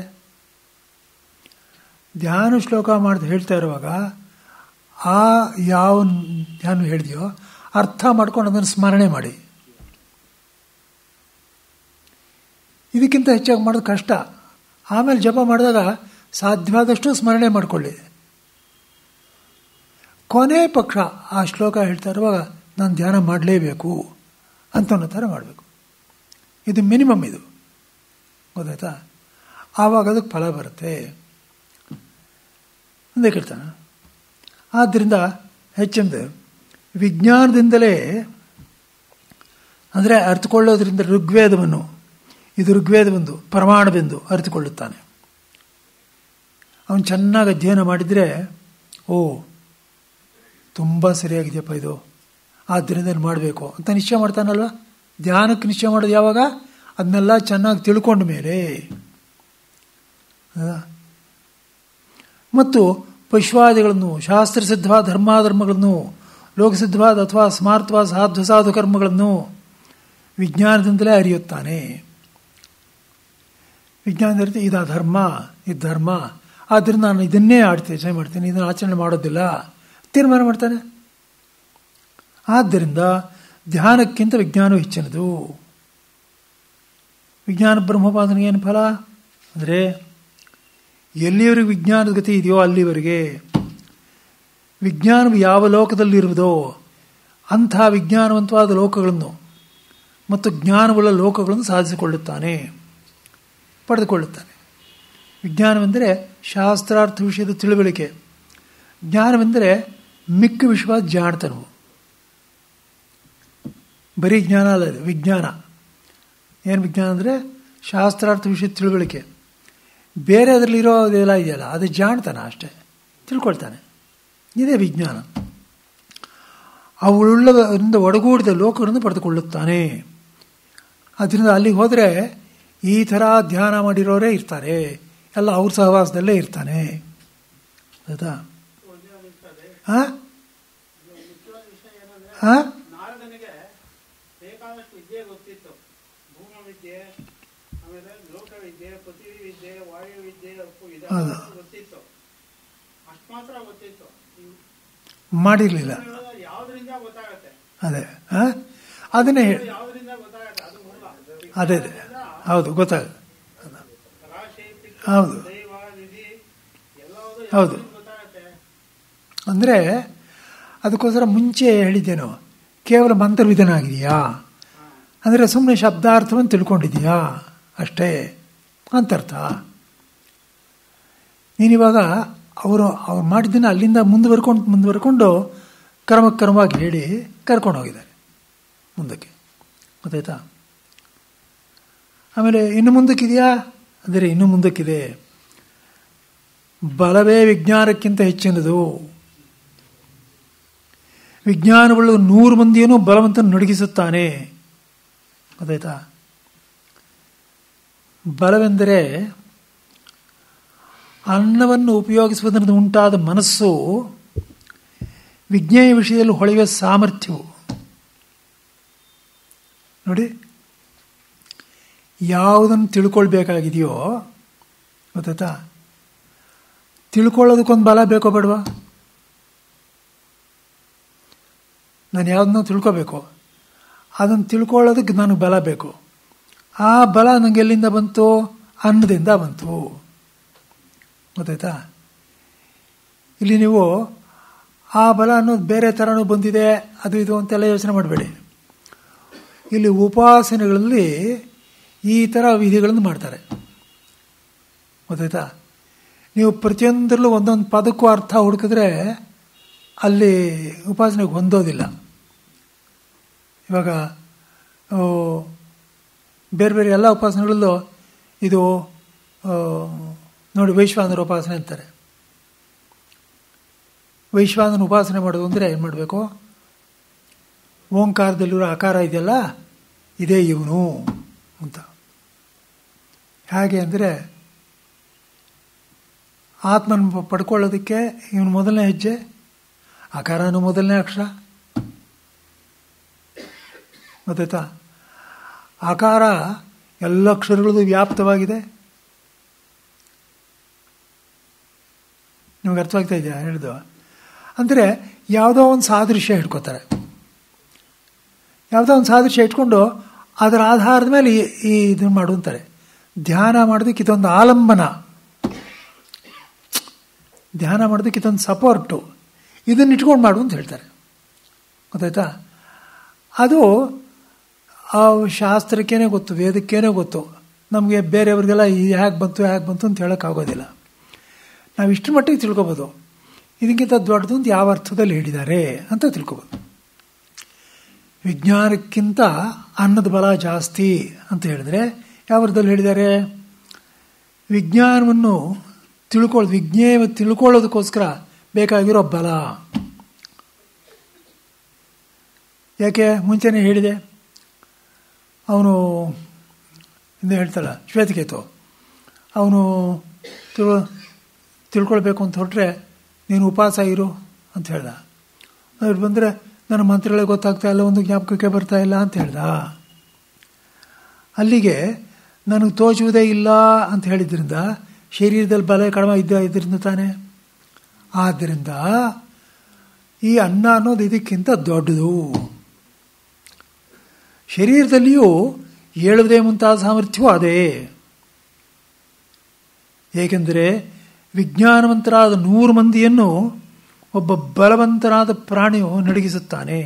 Speaker 1: ಧ್ಯಾನ ಶ್ಲೋಕ ಮಾಡಿ ಹೇಳ್ತಾ ಇರುವಾಗ ಆ ಯಾವ ಧ್ಯಾನ ಹೇಳಿದೆಯೋ ಅರ್ಥ ಮಾಡ್ಕೊಂಡು ಅದನ್ನು ಸ್ಮರಣೆ ಮಾಡಿ. ಇದಕ್ಕಿಂತ ಹೆಚ್ಚಾಗಿ ಮಾಡೋದು ಕಷ್ಟ. ಆಮೇಲೆ ಜಪ ಮಾಡಿದಾಗ ಸಾಧ್ಯವಾದಷ್ಟು ಸ್ಮರಣೆ ಮಾಡಿಕೊಳ್ಳಿ. ಕೊನೆ ಪಕ್ಷ ಆ ಶ್ಲೋಕ ಹೇಳ್ತಾ ಇರುವಾಗ ನಾನು ಧ್ಯಾನ ಮಾಡಲೇಬೇಕು ಅಂತ ಅನ್ನೋ ಥರ ಮಾಡಬೇಕು. ಇದು ಮಿನಿಮಮ್, ಇದು ಗೊತ್ತಾಯ್ತಾ? ಆವಾಗ ಅದಕ್ಕೆ ಫಲ ಬರುತ್ತೆ ಅಂತ ಕೇಳ್ತಾನೆ. ಆದ್ದರಿಂದ ಹೆಚ್ಚೆಂದು ವಿಜ್ಞಾನದಿಂದಲೇ ಅಂದರೆ ಅರ್ಥಕೊಳ್ಳೋದ್ರಿಂದ ಋಗ್ವೇದವನ್ನು, ಇದು ಋಗ್ವೇದವೆಂದು ಪ್ರಮಾಣವೆಂದು ಅರಿತುಕೊಳ್ಳುತ್ತಾನೆ. ಅವನು ಚೆನ್ನಾಗಿ ಅಧ್ಯಯನ ಮಾಡಿದರೆ, ಓ ತುಂಬ ಸರಿಯಾಗಿದೆಯಪ್ಪ ಇದು, ಆದ್ದರಿಂದ ಮಾಡಬೇಕು ಅಂತ ನಿಶ್ಚಯ ಮಾಡ್ತಾನಲ್ವ. ಧ್ಯಾನಕ್ಕೆ ನಿಶ್ಚಯ ಮಾಡೋದು ಯಾವಾಗ? ಅದನ್ನೆಲ್ಲ ಚೆನ್ನಾಗಿ ತಿಳ್ಕೊಂಡ ಮೇಲೆ. ಮತ್ತು ಪಶ್ವಾದಿಗಳನ್ನು, ಶಾಸ್ತ್ರಸಿದ್ಧವಾದ ಧರ್ಮಾಧರ್ಮಗಳನ್ನು, ಲೋಕಸಿದ್ಧವಾದ ಅಥವಾ ಸ್ಮಾರ್ಥವಾದ ಸಾಧು ಸಾಧು ಕರ್ಮಗಳನ್ನು ವಿಜ್ಞಾನದಿಂದಲೇ ಅರಿಯುತ್ತಾನೆ. ವಿಜ್ಞಾನದ ಇದು ಧರ್ಮ, ಇದು ಧರ್ಮ, ಆದ್ದರಿಂದ ನಾನು ಇದನ್ನೇ ಆಚರಣೆ ಮಾಡ್ತೀನಿ, ಇದನ್ನು ಆಚರಣೆ ಮಾಡೋದಿಲ್ಲ ತೀರ್ಮಾನ ಮಾಡ್ತಾನೆ. ಆದ್ದರಿಂದ ಧ್ಯಾನಕ್ಕಿಂತ ವಿಜ್ಞಾನವು ಹೆಚ್ಚಿನದು. ವಿಜ್ಞಾನ ಬ್ರಹ್ಮೋಪಾಸನೆಗೆ ಏನು ಫಲ ಅಂದರೆ ಎಲ್ಲಿವರೆಗೆ ವಿಜ್ಞಾನದ ಗತಿ ಇದೆಯೋ ಅಲ್ಲಿವರೆಗೆ, ವಿಜ್ಞಾನವು ಯಾವ ಲೋಕದಲ್ಲಿರುವುದೋ ಅಂಥ ವಿಜ್ಞಾನವಂತವಾದ ಲೋಕಗಳನ್ನು ಮತ್ತು ಜ್ಞಾನವುಳ್ಳ ಲೋಕಗಳನ್ನು ಸಾಧಿಸಿಕೊಳ್ಳುತ್ತಾನೆ, ಪಡೆದುಕೊಳ್ಳುತ್ತಾನೆ. ವಿಜ್ಞಾನವೆಂದರೆ ಶಾಸ್ತ್ರಾರ್ಥ ವಿಷಯದ ತಿಳುವಳಿಕೆ. ಜ್ಞಾನವೆಂದರೆ ಮಿಕ್ಕ ವಿಷಯವಾದ ಜಾಣತನವು. ಬರೀ ಜ್ಞಾನ ಅಲ್ಲ ಇದು, ವಿಜ್ಞಾನ. ಏನು ವಿಜ್ಞಾನ ಅಂದರೆ ಶಾಸ್ತ್ರಾರ್ಥ ವಿಷಯದ ತಿಳುವಳಿಕೆ. ಬೇರೆ ಅದರಲ್ಲಿರೋದೆಲ್ಲ ಇದೆಯಲ್ಲ ಅದು ಜಾಣತನ ಅಷ್ಟೇ, ತಿಳ್ಕೊಳ್ತಾನೆ. ಇದೇ ವಿಜ್ಞಾನ. ಅವಳುಳ್ಳದರಿಂದ ಒಡಗೂಡಿದ ಲೋಕಗಳನ್ನು ಪಡೆದುಕೊಳ್ಳುತ್ತಾನೆ. ಅದರಿಂದ ಅಲ್ಲಿಗೆ ಹೋದರೆ ಈ ಥರ ಧ್ಯಾನ ಮಾಡಿರೋರೇ ಇರ್ತಾರೆ, ಎಲ್ಲ ಅವ್ರ ಸಹವಾಸದಲ್ಲೇ ಇರ್ತಾನೆ. ಆಯ್ತಾ? ಹಾಂ ಹಾಂ
Speaker 2: ನಾರದನಿಗೆ ಬೇಕಾದಷ್ಟು ವಿದ್ಯೆ ಗೊತ್ತಿತ್ತು. ಭೂಮ ವಿದ್ಯೆ, ಆಮೇಲೆ ಲೋಕ ವಿದ್ಯೆ, ಪೃಥ್ವಿ ವಿದ್ಯೆ, ವಾಯು ವಿದ್ಯೆ ಗೊತ್ತಿತ್ತು. ಅಷ್ಟು ಮಾತ್ರ ಗೊತ್ತಿತ್ತು,
Speaker 1: ಮಾಡಿರಲಿಲ್ಲ.
Speaker 2: ಯಾವ್ದ್ರಿಂದ ಗೊತ್ತಾಗತ್ತೆ?
Speaker 1: ಅದೇ ಹಾಂ ಅದನ್ನೇ ಹೇಳಿ.
Speaker 2: ಯಾವ್ದ್ರಿಂದ ಗೊತ್ತಾಗತ್ತೆ? ಅದು ಮೂಲ.
Speaker 1: ಅದೇ ಅದೇ ಹೌದು, ಗೊತ್ತಾಗುತ್ತೆ.
Speaker 2: ರಾಶಿ,
Speaker 1: ಹೌದು
Speaker 2: ದೈವ, ನಿಧಿ ಎಲ್ಲವೂ
Speaker 1: ಹೌದು.
Speaker 2: ಗೊತ್ತಾಗತ್ತೆ.
Speaker 1: ಅಂದರೆ ಅದಕ್ಕೋಸ್ಕರ ಮುಂಚೆ ಹೇಳಿದ್ದೇನೋ, ಕೇವಲ ಮಂತ್ರವಿಧಾನ ಆಗಿದೆಯಾ ಅಂದರೆ ಸುಮ್ಮನೆ ಶಬ್ದಾರ್ಥವನ್ನು ತಿಳ್ಕೊಂಡಿದೆಯಾ ಅಷ್ಟೇ ಅಂತರ್ಥ. ನೀನಿವಾಗ ಅವರು ಅವ್ರು ಮಾಡಿದ್ದನ್ನು ಅಲ್ಲಿಂದ ಮುಂದುವರ್ಕೊಂಡು ಮುಂದುವರ್ಕೊಂಡು ಕ್ರಮಕ್ರಮವಾಗಿ ಹೇಳಿ ಕರ್ಕೊಂಡು ಹೋಗಿದ್ದಾರೆ ಮುಂದಕ್ಕೆ. ಗೊತ್ತಾಯ್ತಾ? ಆಮೇಲೆ ಇನ್ನು ಮುಂದಕ್ಕಿದೆಯಾ ಅಂದರೆ ಇನ್ನು ಮುಂದಕ್ಕಿದೆ. ಬಲವೇ ವಿಜ್ಞಾನಕ್ಕಿಂತ ಹೆಚ್ಚಿನದು. ವಿಜ್ಞಾನಗಳು ನೂರು ಮಂದಿಯನ್ನು ಬಲವಂತನ ನಡುಗಿಸುತ್ತಾನೆ. ಗೊತ್ತಾಯ್ತಾ? ಬಲವೆಂದರೆ ಅನ್ನವನ್ನು ಉಪಯೋಗಿಸುವುದರಿಂದ ಉಂಟಾದ ಮನಸ್ಸು ವಿಜ್ಞಾನ ವಿಷಯದಲ್ಲಿ ಹೊಳೆಯುವ ಸಾಮರ್ಥ್ಯವು. ನೋಡಿ, ಯಾವುದನ್ನು ತಿಳ್ಕೊಳ್ಬೇಕಾಗಿದೆಯೋ ಗೊತ್ತಾಯ್ತಾ, ತಿಳ್ಕೊಳ್ಳೋದಕ್ಕೊಂದು ಬಲ ಬೇಕೋ ಬೇಡವಾ? ನಾನು ಯಾವುದನ್ನೋ ತಿಳ್ಕೋಬೇಕು, ಅದನ್ನು ತಿಳ್ಕೊಳ್ಳೋದಕ್ಕೆ ನನಗೆ ಬಲ ಬೇಕು. ಆ ಬಲ ನನಗೆ ಎಲ್ಲಿಂದ ಬಂತು? ಅನ್ನದಿಂದ ಬಂತು. ಗೊತ್ತಾಯ್ತಾ? ಇಲ್ಲಿ ನೀವು ಆ ಬಲ ಅನ್ನೋದು ಬೇರೆ ಥರನೂ ಬಂದಿದೆ, ಅದು ಇದು ಅಂತೆಲ್ಲ ಯೋಚನೆ ಮಾಡಬೇಡಿ. ಇಲ್ಲಿ ಉಪಾಸನೆಗಳಲ್ಲಿ ಈ ಥರ ವಿಧಿಗಳನ್ನು ಮಾಡ್ತಾರೆ. ಗೊತ್ತಾಯ್ತಾ? ನೀವು ಪ್ರತಿಯೊಂದರಲ್ಲೂ ಒಂದೊಂದು ಪದಕ್ಕೂ ಅರ್ಥ ಹುಡುಕಿದ್ರೆ ಅಲ್ಲಿ ಉಪಾಸನೆಗೆ ಹೊಂದೋದಿಲ್ಲ. ಇವಾಗ ಬೇರೆ ಬೇರೆ ಎಲ್ಲ ಉಪಾಸನೆಗಳಲ್ಲೂ ಇದು ನೋಡಿ, ವೈಶ್ವಾನರ ಉಪಾಸನೆ ಅಂತಾರೆ. ವೈಶ್ವಾನನ ಉಪಾಸನೆ ಮಾಡೋದು ಅಂದರೆ ಏನು ಮಾಡಬೇಕು? ಓಂಕಾರದಲ್ಲಿರೋ ಆಕಾರ ಇದೆಯಲ್ಲ, ಇದೇ ಇವನು ಅಂತ. ಹೇಗೆ ಅಂದರೆ ಆತ್ಮನ ಪಡ್ಕೊಳ್ಳೋದಕ್ಕೆ ಇವನು ಮೊದಲನೇ ಹೆಜ್ಜೆ, ಆಕಾರನು ಮೊದಲನೇ ಅಕ್ಷರ. ಗೊತ್ತಾಯ್ತಾ? ಆಕಾರ ಎಲ್ಲ ಅಕ್ಷರಗಳದ್ದು ವ್ಯಾಪ್ತವಾಗಿದೆ. ನಿಮ್ಗೆ ಅರ್ಥವಾಗ್ತಾ ಇದೆಯಾ ಹೇಳಿದ್ದು? ಅಂದರೆ ಯಾವುದೋ ಒಂದು ಸಾದೃಶ್ಯ ಇಟ್ಕೋತಾರೆ. ಯಾವುದೋ ಒಂದು ಸಾದೃಶ್ಯ ಇಟ್ಕೊಂಡು ಅದರ ಆಧಾರದ ಮೇಲೆ ಈ ಇದನ್ನು ಮಾಡುವಂತಾರೆ. ಧ್ಯಾನ ಮಾಡೋದಕ್ಕೆ ಇದೊಂದು ಆಲಂಬನ, ಧ್ಯಾನ ಮಾಡೋದಕ್ಕೆ ಇದೊಂದು ಸಪೋರ್ಟು, ಇದನ್ನು ಇಟ್ಕೊಂಡು ಮಾಡು ಅಂತ ಹೇಳ್ತಾರೆ. ಗೊತ್ತಾಯ್ತಾ? ಅದು ಆ ಶಾಸ್ತ್ರಕ್ಕೇನೆ ಗೊತ್ತು, ವೇದಕ್ಕೇನೆ ಗೊತ್ತು. ನಮಗೆ ಬೇರೆಯವ್ರಿಗೆಲ್ಲ ಹೇಗೆ ಬಂತು ಹೇಗೆ ಬಂತು ಅಂತ ಹೇಳೋಕ್ಕಾಗೋದಿಲ್ಲ. ನಾವು ಇಷ್ಟು ಮಟ್ಟಿಗೆ ತಿಳ್ಕೊಬೋದು, ಇದಕ್ಕಿಂತ ದೊಡ್ಡದು ಅಂತ ಯಾವ ಅರ್ಥದಲ್ಲಿ ಹೇಳಿದ್ದಾರೆ ಅಂತ ತಿಳ್ಕೊಬೋದು. ವಿಜ್ಞಾನಕ್ಕಿಂತ ಅನ್ನದ ಬಲ ಜಾಸ್ತಿ ಅಂತ ಹೇಳಿದ್ರೆ ಯಾವ ಅರ್ಥದಲ್ಲಿ ಹೇಳಿದ್ದಾರೆ? ವಿಜ್ಞಾನವನ್ನು ತಿಳ್ಕೊಳ್ಳೋದು, ವಿಜ್ಞೇಯ ತಿಳ್ಕೊಳ್ಳೋದಕ್ಕೋಸ್ಕರ ಬೇಕಾಗಿರೋ ಬಲ. ಯಾಕೆ ಮುಂಚೆನೇ ಹೇಳಿದೆ, ಅವನು ಇಂದ ಹೇಳ್ತಲ್ಲ ಶ್ವೇತಕೇತು, ಅವನು ತಿಳ್ ತಿಳ್ಕೊಳ್ಬೇಕು ಅಂತ ಹೊರಟ್ರೆ ನೀನು ಉಪವಾಸ ಇರು ಅಂತ ಹೇಳ್ದ. ಅವ್ರು ಬಂದರೆ ನನ್ನ ಮಂತ್ರಗಳೇ ಗೊತ್ತಾಗ್ತಾ ಇಲ್ಲ, ಒಂದು ಜ್ಞಾಪಕಕ್ಕೆ ಬರ್ತಾ ಇಲ್ಲ ಅಂತ ಹೇಳ್ದ. ಅಲ್ಲಿಗೆ ನನಗೆ ತೋಚುವುದೇ ಇಲ್ಲ ಅಂತ ಹೇಳಿದ್ರಿಂದ ಶರೀರದಲ್ಲಿ ಬಲ ಕಡಿಮೆ ಇದ್ದ ಇದರಿಂದ ತಾನೆ. ಆದ್ದರಿಂದ ಈ ಅನ್ನ ಅನ್ನೋದು ಇದಕ್ಕಿಂತ ದೊಡ್ಡದು. ಶರೀರದಲ್ಲಿಯೂ ಏಳುವುದೇ ಮುಂತಾದ ಸಾಮರ್ಥ್ಯವೂ ಅದೇ. ಏಕೆಂದರೆ ವಿಜ್ಞಾನವಂತರಾದ ನೂರು ಮಂದಿಯನ್ನು ಒಬ್ಬ ಬಲವಂತನಾದ ಪ್ರಾಣಿಯು ನಡಗಿಸುತ್ತಾನೆ.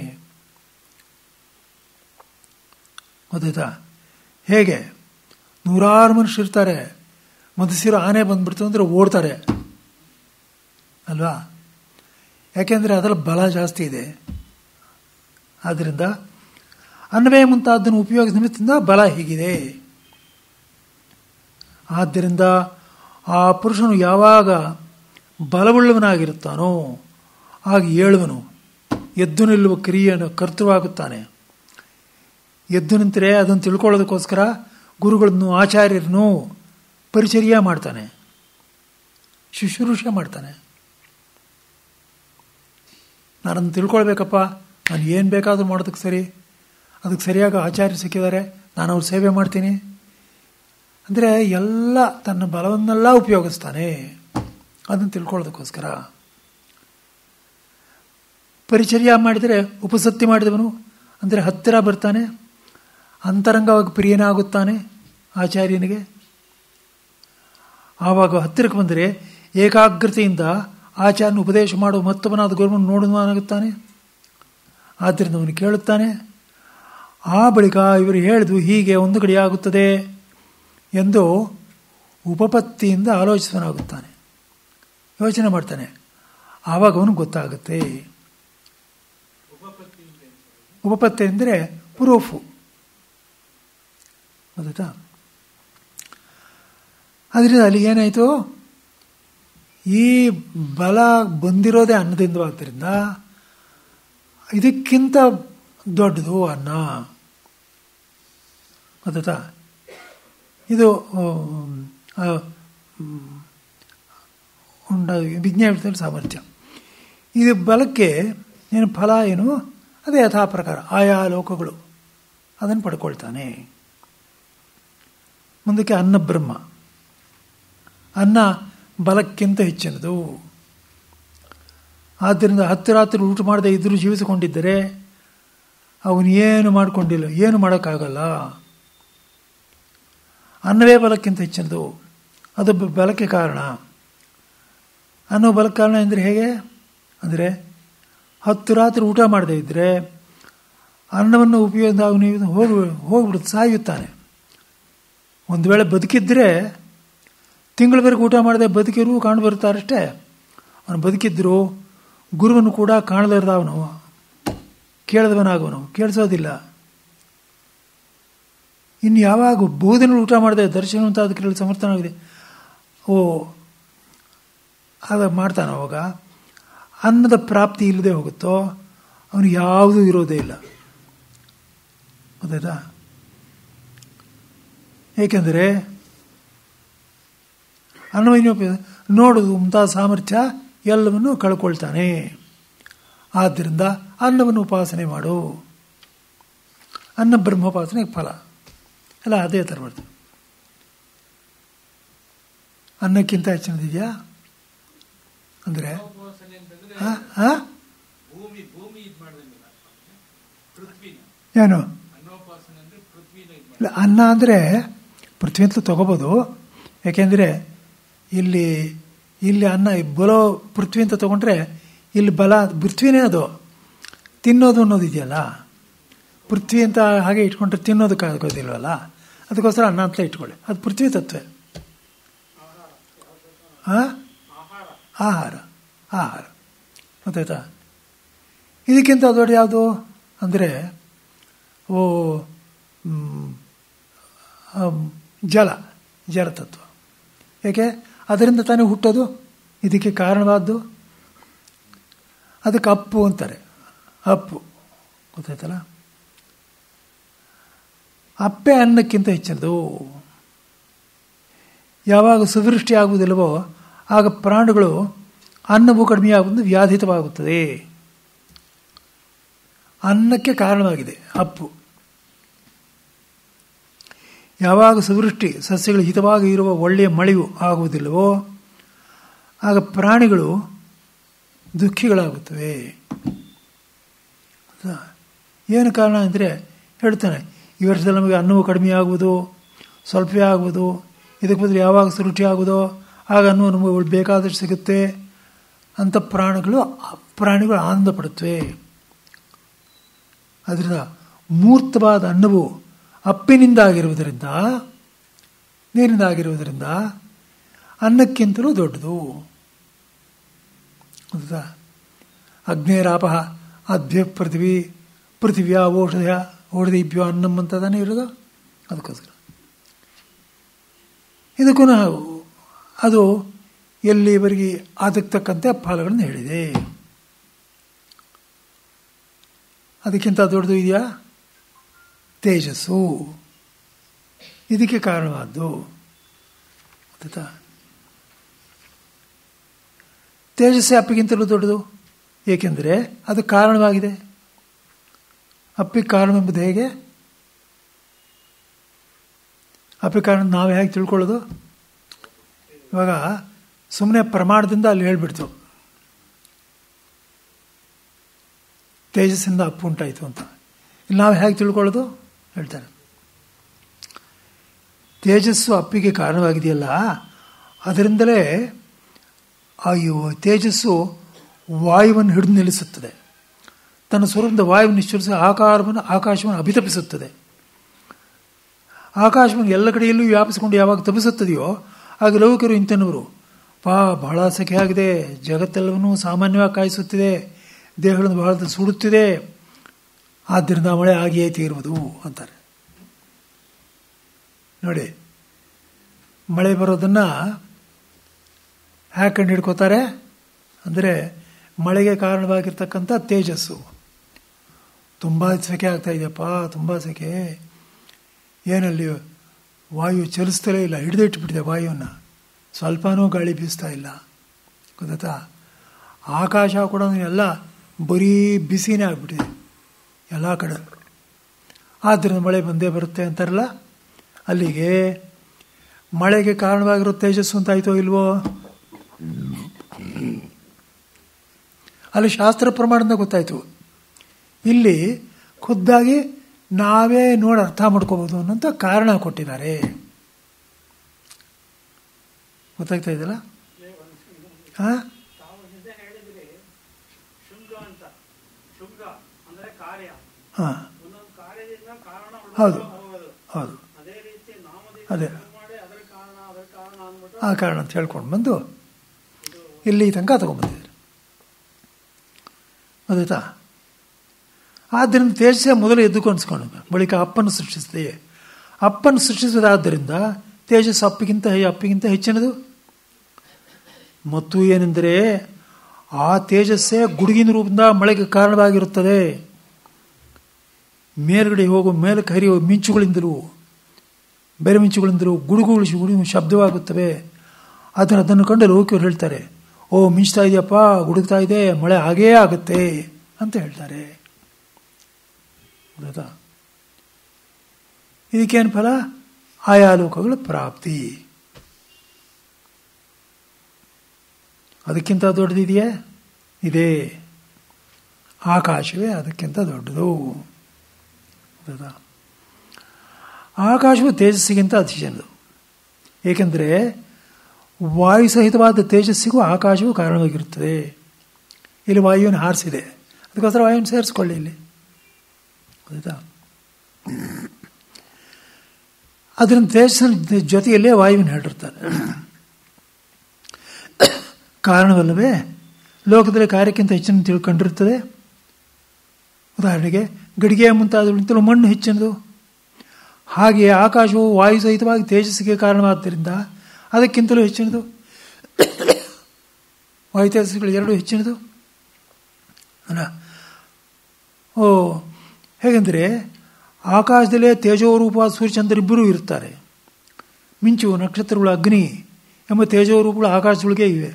Speaker 1: ಗೊತ್ತಾಯ್ತಾ? ಹೇಗೆ? ನೂರಾರು ಮನುಷ್ಯರು ಇರ್ತಾರೆ, ಮದಸಿರೋ ಆನೆ ಬಂದ್ಬಿಡ್ತು ಅಂದರೆ ಓಡ್ತಾರೆ ಅಲ್ವಾ? ಯಾಕೆಂದರೆ ಅದರಲ್ಲಿ ಬಲ ಜಾಸ್ತಿ ಇದೆ. ಆದ್ದರಿಂದ ಅನ್ನವೇ ಮುಂತಾದನ್ನು ಉಪಯೋಗಿಸಿದ ನಿಮಿತ್ತದಿಂದ ಬಲ ಹೀಗಿದೆ. ಆದ್ದರಿಂದ ಆ ಪುರುಷನು ಯಾವಾಗ ಬಲವುಳ್ಳವನಾಗಿರುತ್ತಾನೋ ಆಗ ಏಳುವನು, ಎದ್ದು ನಿಲ್ಲುವ ಕ್ರಿಯೆಯನ್ನು ಕರ್ತೃವಾಗುತ್ತಾನೆ. ಎದ್ದು ನಿಂತರೆ ಅದನ್ನು ತಿಳ್ಕೊಳ್ಳೋದಕ್ಕೋಸ್ಕರ ಗುರುಗಳನ್ನು ಆಚಾರ್ಯರನ್ನು ಪರಿಚರ್ಯ ಮಾಡ್ತಾನೆ, ಶುಶ್ರೂಷೆ ಮಾಡ್ತಾನೆ. ನಾನನ್ನು ತಿಳ್ಕೊಳ್ಬೇಕಪ್ಪ, ನಾನು ಏನು ಬೇಕಾದರೂ ಮಾಡೋದಕ್ಕೆ ಸರಿ, ಅದಕ್ಕೆ ಸರಿಯಾಗಿ ಆಚಾರ್ಯ ಸಿಕ್ಕಿದ್ದಾರೆ, ನಾನು ಅವ್ರ ಸೇವೆ ಮಾಡ್ತೀನಿ ಅಂದರೆ ಎಲ್ಲ ತನ್ನ ಬಲವನ್ನೆಲ್ಲ ಉಪಯೋಗಿಸ್ತಾನೆ ಅದನ್ನು ತಿಳ್ಕೊಳ್ಳೋದಕ್ಕೋಸ್ಕರ. ಪರಿಚರ್ಯ ಮಾಡಿದರೆ ಉಪಸತ್ತಿ ಮಾಡಿದವನು ಅಂದರೆ ಹತ್ತಿರ ಬರ್ತಾನೆ, ಅಂತರಂಗವಾಗಿ ಪ್ರಿಯನಾಗುತ್ತಾನೆ ಆಚಾರ್ಯನಿಗೆ. ಆವಾಗ ಹತ್ತಿರಕ್ಕೆ ಬಂದರೆ ಏಕಾಗ್ರತೆಯಿಂದ ಆಚಾರ್ಯನ ಉಪದೇಶ ಮಾಡುವ ಮತ್ತೊಬ್ಬನಾದ ಗುರುವನ್ನು ನೋಡುವನಾಗುತ್ತಾನೆ. ಆದ್ದರಿಂದ ಅವನು ಕೇಳುತ್ತಾನೆ. ಆ ಬಳಿಕ ಇವರು ಹೇಳಿದು ಹೀಗೆ ಒಂದು ಕಡೆ ಆಗುತ್ತದೆ ಎಂದು ಉಪಪತ್ತಿಯಿಂದ ಆಲೋಚಿಸನಾಗುತ್ತಾನೆ, ಯೋಚನೆ ಮಾಡ್ತಾನೆ. ಆವಾಗ ಅವನಿಗೆ ಗೊತ್ತಾಗುತ್ತೆ. ಉಪಪತ್ತಿ ಅಂದರೆ ಪ್ರೂಫು. ಗೊತ್ತಾ? ಅದರಿಂದ ಅಲ್ಲಿ ಏನಾಯಿತು, ಈ ಬಲ ಬಂದಿರೋದೇ ಅನ್ನದಿಂದವಾದ್ದರಿಂದ ಇದಕ್ಕಿಂತ ದೊಡ್ಡದು ಅನ್ನ. ಗೊತ್ತಾ? ಇದು ಉಂಡ ವಿಜ್ಞಾನ ಸಾಮರ್ಥ್ಯ. ಇದು ಬಲಕ್ಕೆ ಏನು ಫಲ ಏನು, ಅದೇ ಯಥಾ ಪ್ರಕಾರ ಆಯಾ ಲೋಕಗಳು ಅದನ್ನು ಪಡ್ಕೊಳ್ತಾನೆ. ಮುಂದಕ್ಕೆ ಅನ್ನ ಬ್ರಹ್ಮ. ಅನ್ನ ಬಲಕ್ಕಿಂತ ಹೆಚ್ಚಿನದು. ಆದ್ದರಿಂದ ಹತ್ತು ರಾತ್ರಿ ಊಟ ಮಾಡದೆ ಇದ್ರೂ ಜೀವಿಸಿಕೊಂಡಿದ್ದರೆ ಅವನು ಏನು ಮಾಡಿಕೊಂಡಿಲ್ಲ, ಏನು ಮಾಡೋಕ್ಕಾಗಲ್ಲ. ಅನ್ನವೇ ಬಲಕ್ಕಿಂತ ಹೆಚ್ಚಿನದು, ಅದು ಬಲಕ್ಕೆ ಕಾರಣ. ಅನ್ನೋ ಬಲಕ್ಕೆ ಕಾರಣ ಅಂದರೆ ಹೇಗೆ ಅಂದರೆ, ಹತ್ತು ರಾತ್ರಿ ಊಟ ಮಾಡದೇ ಇದ್ದರೆ ಅನ್ನವನ್ನು ಉಪಯೋಗ ಅವನು ಹೋಗಿ ಹೋಗ್ಬಿಡುತ್ತೆ, ಸಾಯುತ್ತಾನೆ. ಒಂದು ವೇಳೆ ಬದುಕಿದ್ರೆ ತಿಂಗಳವರೆಗೆ ಊಟ ಮಾಡದೆ ಬದುಕಿರು ಕಾಣು ಬರ್ತಾರಷ್ಟೇ. ಅವನು ಬದುಕಿದ್ರು ಗುರುವನ್ನು ಕೂಡ ಕಾಣಲಾರ್ದ ಅವನು, ಕೇಳದವನಾಗವನು, ಕೇಳಿಸೋದಿಲ್ಲ. ಇನ್ನು ಯಾವಾಗ ಬಹುದಿನ ಊಟ ಮಾಡಿದೆ ದರ್ಶನ ಅಂತ ಅದಕ್ಕೆ ಹೇಳಿ ಸಮರ್ಥನಾಗಿದೆ, ಓ ಆಗ ಮಾಡ್ತಾನೆ. ಅವಾಗ ಅನ್ನದ ಪ್ರಾಪ್ತಿ ಇಲ್ಲದೆ ಹೋಗುತ್ತೋ ಅವನಿಗೆ ಯಾವುದೂ ಇರೋದೇ ಇಲ್ಲ. ಗೊತ್ತಾಯ್ತಾ? ಏಕೆಂದರೆ ಅನ್ನವನ್ನು ನೋಡುವುದು ಮುಂತಾದ ಸಾಮರ್ಥ್ಯ ಎಲ್ಲವನ್ನು ಕಳ್ಕೊಳ್ತಾನೆ. ಆದ್ದರಿಂದ ಅನ್ನವನ್ನು ಉಪಾಸನೆ ಮಾಡು. ಅನ್ನ ಬ್ರಹ್ಮೋಪಾಸನೆಗೆ ಫಲ ಎಲ್ಲ ಅದೇ ಥರ ಬರ್ತದೆ. ಅನ್ನಕ್ಕಿಂತ ಹೆಚ್ಚಿನದಿದೆಯಾ ಅಂದರೆ ಏನು ಇಲ್ಲ, ಅನ್ನ ಅಂದರೆ ಪೃಥ್ವಿ ಅಂತ ತಗೋಬೋದು. ಯಾಕೆಂದರೆ ಇಲ್ಲಿ ಇಲ್ಲಿ ಅನ್ನ ಬಲೋ ಪೃಥ್ವಿ ಅಂತ ತಗೊಂಡ್ರೆ ಇಲ್ಲಿ ಬಲ ಪೃಥ್ವಿನೇ ಅದು. ತಿನ್ನೋದು ಅನ್ನೋದು ಇದೆಯಲ್ಲ, ಪೃಥ್ವಿ ಅಂತ ಹಾಗೆ ಇಟ್ಕೊಂಡ್ರೆ ತಿನ್ನೋದಕ್ಕಾಗೋದಿಲ್ವಲ್ಲ, ಅದಕ್ಕೋಸ್ಕರ ಅನ್ನ ಅಂತ ಇಟ್ಕೊಳ್ಳಿ. ಅದು ಪೃಥ್ವಿ ತತ್ವ. ಹಾಂ, ಆಹಾರ ಆಹಾರ ಗೊತ್ತಾಯ್ತಾ? ಇದಕ್ಕಿಂತ ದೊಡ್ಡ ಯಾವುದು ಅಂದರೆ ಓ ಜಲ ಜಲತತ್ವ. ಏಕೆ? ಅದರಿಂದ ತಾನೇ ಹುಟ್ಟೋದು, ಇದಕ್ಕೆ ಕಾರಣವಾದ್ದು. ಅದಕ್ಕೆ ಅಪ್ಪು ಅಂತಾರೆ. ಅಪ್ಪು ಗೊತ್ತಾಯ್ತಲ್ಲ? ಅಪ್ಪೆ ಅನ್ನಕ್ಕಿಂತ ಹೆಚ್ಚಿನದು. ಯಾವಾಗ ಸುವೃಷ್ಟಿ ಆಗುವುದಿಲ್ಲವೋ ಆಗ ಪ್ರಾಣಿಗಳು ಅನ್ನವು ಕಡಿಮೆಯಾಗುವುದು ವ್ಯಾಧಿತವಾಗುತ್ತದೆ. ಅನ್ನಕ್ಕೆ ಕಾರಣವಾಗಿದೆ ಅಪ್ಪು. ಯಾವಾಗ ಸುವೃಷ್ಟಿ ಸಸ್ಯಗಳು ಹಿತವಾಗಿ ಇರುವ ಒಳ್ಳೆಯ ಮಳೆಯು ಆಗುವುದಿಲ್ಲವೋ ಆಗ ಪ್ರಾಣಿಗಳು ದುಃಖಿಗಳಾಗುತ್ತವೆ. ಏನು ಕಾರಣ ಅಂದರೆ ಹೇಳ್ತಾನೆ, ಈ ವರ್ಷದಲ್ಲಿ ನಮಗೆ ಅನ್ನವು ಕಡಿಮೆಯಾಗುವುದು, ಸ್ವಲ್ಪವೇ ಆಗುವುದು, ಇದಕ್ಕೆ ಬದಲು ಯಾವಾಗ ಸುರುಟಿ ಆಗುವುದೋ ಆಗ ಅನ್ನವು ನಮಗೆ ಬೇಕಾದಷ್ಟು ಸಿಗುತ್ತೆ ಅಂತ ಪ್ರಾಣಿಗಳು ಪ್ರಾಣಿಗಳು ಆನಂದ ಪಡುತ್ತವೆ. ಅದರಿಂದ ಮೂರ್ತವಾದ ಅನ್ನವು ಅಪ್ಪಿನಿಂದಾಗಿರುವುದರಿಂದ, ನೀರಿನಿಂದಾಗಿರುವುದರಿಂದ ಅನ್ನಕ್ಕಿಂತಲೂ ದೊಡ್ಡದು. ಹೌದಾ? ಅಗ್ನೇರಾಪ ಅದ್ಭ್ಯ ಪೃಥ್ವಿ ಪೃಥಿವ್ಯಾ ಓಷಧ ಓಷಧಿಭ್ಯೋ ಅನ್ನಂ ಅಂತ ತಾನೇ ಇರೋದು. ಅದಕ್ಕೋಸ್ಕರ ಇದಕ್ಕೂ ಅದು ಎಲ್ಲಿವರೆಗೆ ಅದಕ್ಕೆ ತಕ್ಕಂತೆ ಫಲಗಳನ್ನು ಹೇಳಿದೆ. ಅದಕ್ಕಿಂತ ದೊಡ್ಡದು ಇದೆಯಾ? ತೇಜಸ್ಸು. ಇದಕ್ಕೆ ಕಾರಣವಾದ್ದು ಗೊತ್ತಾ? ತೇಜಸ್ಸೇ ಅಪ್ಪಿಗಿಂತಲೂ ದೊಡ್ಡದು. ಏಕೆಂದರೆ ಅದು ಕಾರಣವಾಗಿದೆ. ಅಪ್ಪಿಗೆ ಕಾರಣವೆಂಬುದು ಹೇಗೆ? ಅಪ್ಪಿಗೆ ಕಾರಣ ನಾವು ಹೇಗೆ ತಿಳ್ಕೊಳ್ಳೋದು? ಇವಾಗ ಸುಮ್ಮನೆ ಪ್ರಮಾಣದಿಂದ ಅಲ್ಲಿ ಹೇಳ್ಬಿಡ್ತು ತೇಜಸ್ಸಿಂದ ಅಪ್ಪು ಉಂಟಾಯಿತು ಅಂತ. ಇಲ್ಲಿ ನಾವು ಹೇಗೆ ತಿಳ್ಕೊಳ್ಳೋದು ಹೇಳ್ತಾರೆ. ತೇಜಸ್ಸು ಅಪ್ಪಿಗೆ ಕಾರಣವಾಗಿದೆಯಲ್ಲ, ಅದರಿಂದಲೇ ಆ ತೇಜಸ್ಸು ವಾಯುವನ್ನು ಹಿಡಿದು ನಿಲ್ಲಿಸುತ್ತದೆ. ತನ್ನ ಸ್ವರೂಪದ ವಾಯುವನ್ನು ನಿಶ್ಚರಿಸಿ ಆಕಾರವನ್ನು ಆಕಾಶವನ್ನು ಅಭಿತಪಿಸುತ್ತದೆ. ಆಕಾಶವನ್ನು ಎಲ್ಲ ಕಡೆಯಲ್ಲೂ ವ್ಯಾಪಿಸಿಕೊಂಡು ಯಾವಾಗ ತಪಿಸುತ್ತದೆಯೋ ಆಗ ಲೌಕಿಕರು ಇಂಥನವರು, ಪಾ ಬಹಳ ಸೆಕೆಯಾಗಿದೆ, ಜಗತ್ತೆಲ್ಲವನ್ನೂ ಸಾಮಾನ್ಯವಾಗಿ ಕಾಯಿಸುತ್ತಿದೆ, ದೇಹಗಳನ್ನು ಬಹಳ ಸುಡುತ್ತಿದೆ ಆದ್ದರಿಂದ ಮಳೆ ಆಗಿಯೇ ತೀರುವುದು ಅಂತಾರೆ. ನೋಡಿ, ಮಳೆ ಬರೋದನ್ನು ಹ್ಯಾಕೆ ಕಂಡು ಹಿಡ್ಕೋತಾರೆ ಅಂದರೆ ಮಳೆಗೆ ಕಾರಣವಾಗಿರ್ತಕ್ಕಂಥ ತೇಜಸ್ಸು. ತುಂಬ ಸೆಕೆ ಆಗ್ತಾ ಇದೆಯಪ್ಪ, ತುಂಬ ಸೆಕೆ, ಏನಲ್ಲಿ ವಾಯು ಚಲಿಸ್ತಲೇ ಇಲ್ಲ, ಹಿಡಿದಿಟ್ಬಿಟ್ಟಿದೆ ವಾಯುವನ್ನು, ಸ್ವಲ್ಪನೂ ಗಾಳಿ ಬೀಸ್ತಾ ಇಲ್ಲ, ಗೊತ್ತಾ. ಆಕಾಶ ಕೂಡ ಎಲ್ಲ ಬರೀ ಬಿಸಿನೇ ಆಗ್ಬಿಟ್ಟಿದೆ ಎಲ್ಲ ಕಡೆ. ಆದ್ದರಿಂದ ಮಳೆ ಬಂದೇ ಬರುತ್ತೆ ಅಂತಾರಲ್ಲ, ಅಲ್ಲಿಗೆ ಮಳೆಗೆ ಕಾರಣವಾಗಿರೋ ತೇಜಸ್ಸು ಅಂತ ಆಯಿತೋ ಇಲ್ವೋ? ಅಲ್ಲಿ ಶಾಸ್ತ್ರ ಪ್ರಮಾಣದಿಂದ ಗೊತ್ತಾಯಿತು. ಇಲ್ಲಿ ಖುದ್ದಾಗಿ ನಾವೇ ನೋಡಿ ಅರ್ಥ ಮಾಡ್ಕೋಬೋದು ಅನ್ನೋಂಥ ಕಾರಣ ಕೊಟ್ಟಿದ್ದಾರೆ. ಗೊತ್ತಾಗ್ತಾ ಇದೆಯಲ್ಲ? ಹಾಂ, ಹಾಂ, ಹೌದು ಹೌದು, ಅದೇ ಆ ಕಾರಣ ಅಂತ ಹೇಳ್ಕೊಂಡು ಬಂದು ಇಲ್ಲಿ ತನಕ ತಗೊಂಡ್ಬಂದಿದ್ದಾರೆ. ಗೊತ್ತಾಯ್ತಾ? ಆದ್ದರಿಂದ ತೇಜಸ್ಸೇ ಮೊದಲು ಎದ್ದುಕೊಂಡಿಸ್ಕೊಂಡು ಬಳಿಕ ಅಪ್ಪನ್ನು ಸೃಷ್ಟಿಸಿದೆ. ಅಪ್ಪನ್ನು ಸೃಷ್ಟಿಸಿದಾದ್ದರಿಂದ ತೇಜಸ್ಸು ಅಪ್ಪಿಗಿಂತ ಅಪ್ಪಿಗಿಂತ ಹೆಚ್ಚಿನದು. ಮತ್ತು ಏನೆಂದರೆ ಆ ತೇಜಸ್ಸೇ ಗುಡುಗಿನ ರೂಪದಿಂದ ಮಳೆಗೆ ಕಾರಣವಾಗಿರುತ್ತದೆ. ಮೇಲ್ಗಡೆ ಹೋಗೋ ಮೇಲಕ್ಕೆ ಹರಿಯುವ ಮಿಂಚುಗಳಿಂದಲೂ ಬೇರೆ ಮಿಂಚುಗಳಿಂದಲೂ ಗುಡುಗುಗಳು ಗುಡುಗು ಶಬ್ದವಾಗುತ್ತವೆ. ಅದನ್ನು ಅದನ್ನು ಕಂಡು ಲೋಕಿಯವರು ಹೇಳ್ತಾರೆ, ಓ ಮಿಂಚ್ತಾ ಇದೆಯಪ್ಪ, ಗುಡುಗ್ತಾ ಇದೆ, ಮಳೆ ಹಾಗೇ ಆಗುತ್ತೆ ಅಂತ ಹೇಳ್ತಾರೆ. ಗೊತ್ತಾ? ಇದಕ್ಕೇನು ಫಲ? ಆಯಾ ಲೋಕಗಳ ಪ್ರಾಪ್ತಿ. ಅದಕ್ಕಿಂತ ದೊಡ್ಡದಿದೆಯೇ? ಇದೆ. ಆಕಾಶವೇ ಅದಕ್ಕಿಂತ ದೊಡ್ಡದು. ಗೊತ್ತಾ? ಆಕಾಶವು ತೇಜಸ್ಸಿಗಿಂತ ಅತಿ ಚೆನ್ನದು. ಏಕೆಂದರೆ ವಾಯು ಸಹಿತವಾದ ತೇಜಸ್ಸಿಗೂ ಆಕಾಶವು ಕಾರಣವಾಗಿರುತ್ತದೆ. ಇಲ್ಲಿ ವಾಯುವನ್ನು ಹಾರಿಸಿದೆ, ಅದಕ್ಕೋಸ್ಕರ ವಾಯುವನ್ನು ಸೇರಿಸ್ಕೊಳ್ಳಿ ಇಲ್ಲಿ. ಗೊತ್ತಾ? ಅದರಿಂದ ತೇಜಸ್ಸಿನ ಜೊತೆಯಲ್ಲೇ ವಾಯುವಿನ ಹೇಳಿರ್ತಾರೆ. ಕಾರಣವಲ್ಲವೇ ಲೋಕದಲ್ಲಿ ಕಾರ್ಯಕ್ಕಿಂತ ಹೆಚ್ಚಿನ ತಿಳ್ಕೊಂಡಿರುತ್ತದೆ. ಉದಾಹರಣೆಗೆ ಗಡಿಗೆ ಮುಂತಾದವುಗಳಿಂತಲೂ ಮಣ್ಣು ಹೆಚ್ಚಿನದು. ಹಾಗೆಯೇ ಆಕಾಶವು ವಾಯು ಸಹಿತವಾಗಿ ತೇಜಸ್ಸಿಗೆ ಕಾರಣವಾದ್ದರಿಂದ ಅದಕ್ಕಿಂತಲೂ ಹೆಚ್ಚಿನದು. ವಾಯು ತೇಜಸ್ಸುಗಳು ಎರಡೂ ಹೆಚ್ಚಿನದು ಅಲ್ಲ. ಓ ಹೇಗೆಂದರೆ ಆಕಾಶದಲ್ಲೇ ತೇಜೋರೂಪ ಸೂರ್ಯಚಂದ್ರರಿಬ್ಬರೂ ಇರ್ತಾರೆ. ಮಿಂಚು, ನಕ್ಷತ್ರಗಳು, ಅಗ್ನಿ ಎಂಬ ತೇಜೋರೂಪಗಳು ಆಕಾಶದೊಳಗೆ ಇವೆ.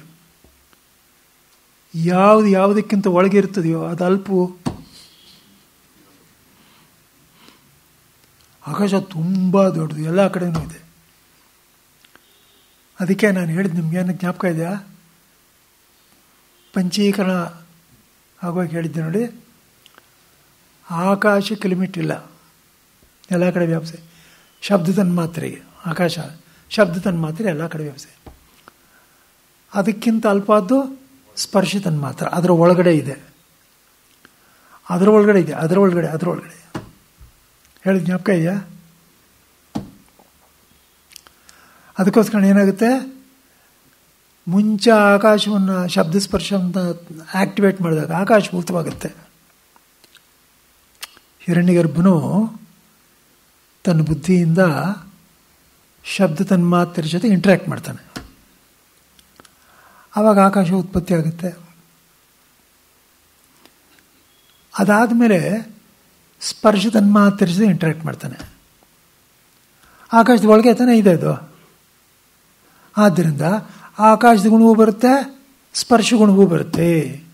Speaker 1: ಯಾವುದು ಯಾವುದಕ್ಕಿಂತ ಒಳಗೆ ಇರ್ತದೆಯೋ ಅದು ಅಲ್ಪವು. ಆಕಾಶ ತುಂಬ ದೊಡ್ಡದು, ಎಲ್ಲ ಕಡೆಯೂ ಇದೆ. ಅದಕ್ಕೆ ನಾನು ಹೇಳಿದ್ದು ನಿಮಗೇನು ಜ್ಞಾಪಕ ಇದೆಯಾ? ಪಂಚೀಕರಣ ಆಗುವಾಗ ಹೇಳಿದ್ದೆ ನೋಡಿ, ಆಕಾಶಕ್ಕೆ ಲಿಮಿಟ್ ಇಲ್ಲ, ಎಲ್ಲ ಕಡೆ ವ್ಯಾಪ್ಸೆ. ಶಬ್ದ ತನ್ಮಾತ್ರೆಗೆ ಆಕಾಶ, ಶಬ್ದ ತನ್ಮಾತ್ರೆ ಎಲ್ಲ ಕಡೆ ವ್ಯಾಪ್ಸೆ. ಅದಕ್ಕಿಂತ ಅಲ್ಪದ್ದು ಸ್ಪರ್ಶ ತನ್ಮಾತ್ರ, ಅದರ ಒಳಗಡೆ ಇದೆ, ಅದರ ಒಳಗಡೆ ಇದೆ, ಅದರ ಒಳಗಡೆ ಅದರ ಒಳಗಡೆ ಹೇಳಿದ ಜ್ಞಾಪಕ ಇದೆಯಾ? ಅದಕ್ಕೋಸ್ಕರ ಏನಾಗುತ್ತೆ, ಮುಂಚೆ ಆಕಾಶವನ್ನು ಶಬ್ದ ಸ್ಪರ್ಶವನ್ನು ಆಕ್ಟಿವೇಟ್ ಮಾಡಿದಾಗ ಆಕಾಶ ಭೂತವಾಗುತ್ತೆ. ಹಿರಣ್ಯಗರ್ಭನು ತನ್ನ ಬುದ್ಧಿಯಿಂದ ಶಬ್ದ ತನ್ಮಾತ್ರೆ ಜೊತೆ ಇಂಟ್ರ್ಯಾಕ್ಟ್ ಮಾಡ್ತಾನೆ, ಆವಾಗ ಆಕಾಶ ಉತ್ಪತ್ತಿ ಆಗುತ್ತೆ. ಅದಾದಮೇಲೆ ಸ್ಪರ್ಶ ತನ್ಮಾತ್ರೆ ಜೊತೆ ಇಂಟ್ರ್ಯಾಕ್ಟ್ ಮಾಡ್ತಾನೆ, ಆಕಾಶದ ಒಳಗೆ ತಾನೇ ಇದೆ ಅದು. ಆದ್ದರಿಂದ ಆಕಾಶದ ಗುಣವೂ ಬರುತ್ತೆ, ಸ್ಪರ್ಶ ಗುಣವೂ ಬರುತ್ತೆ.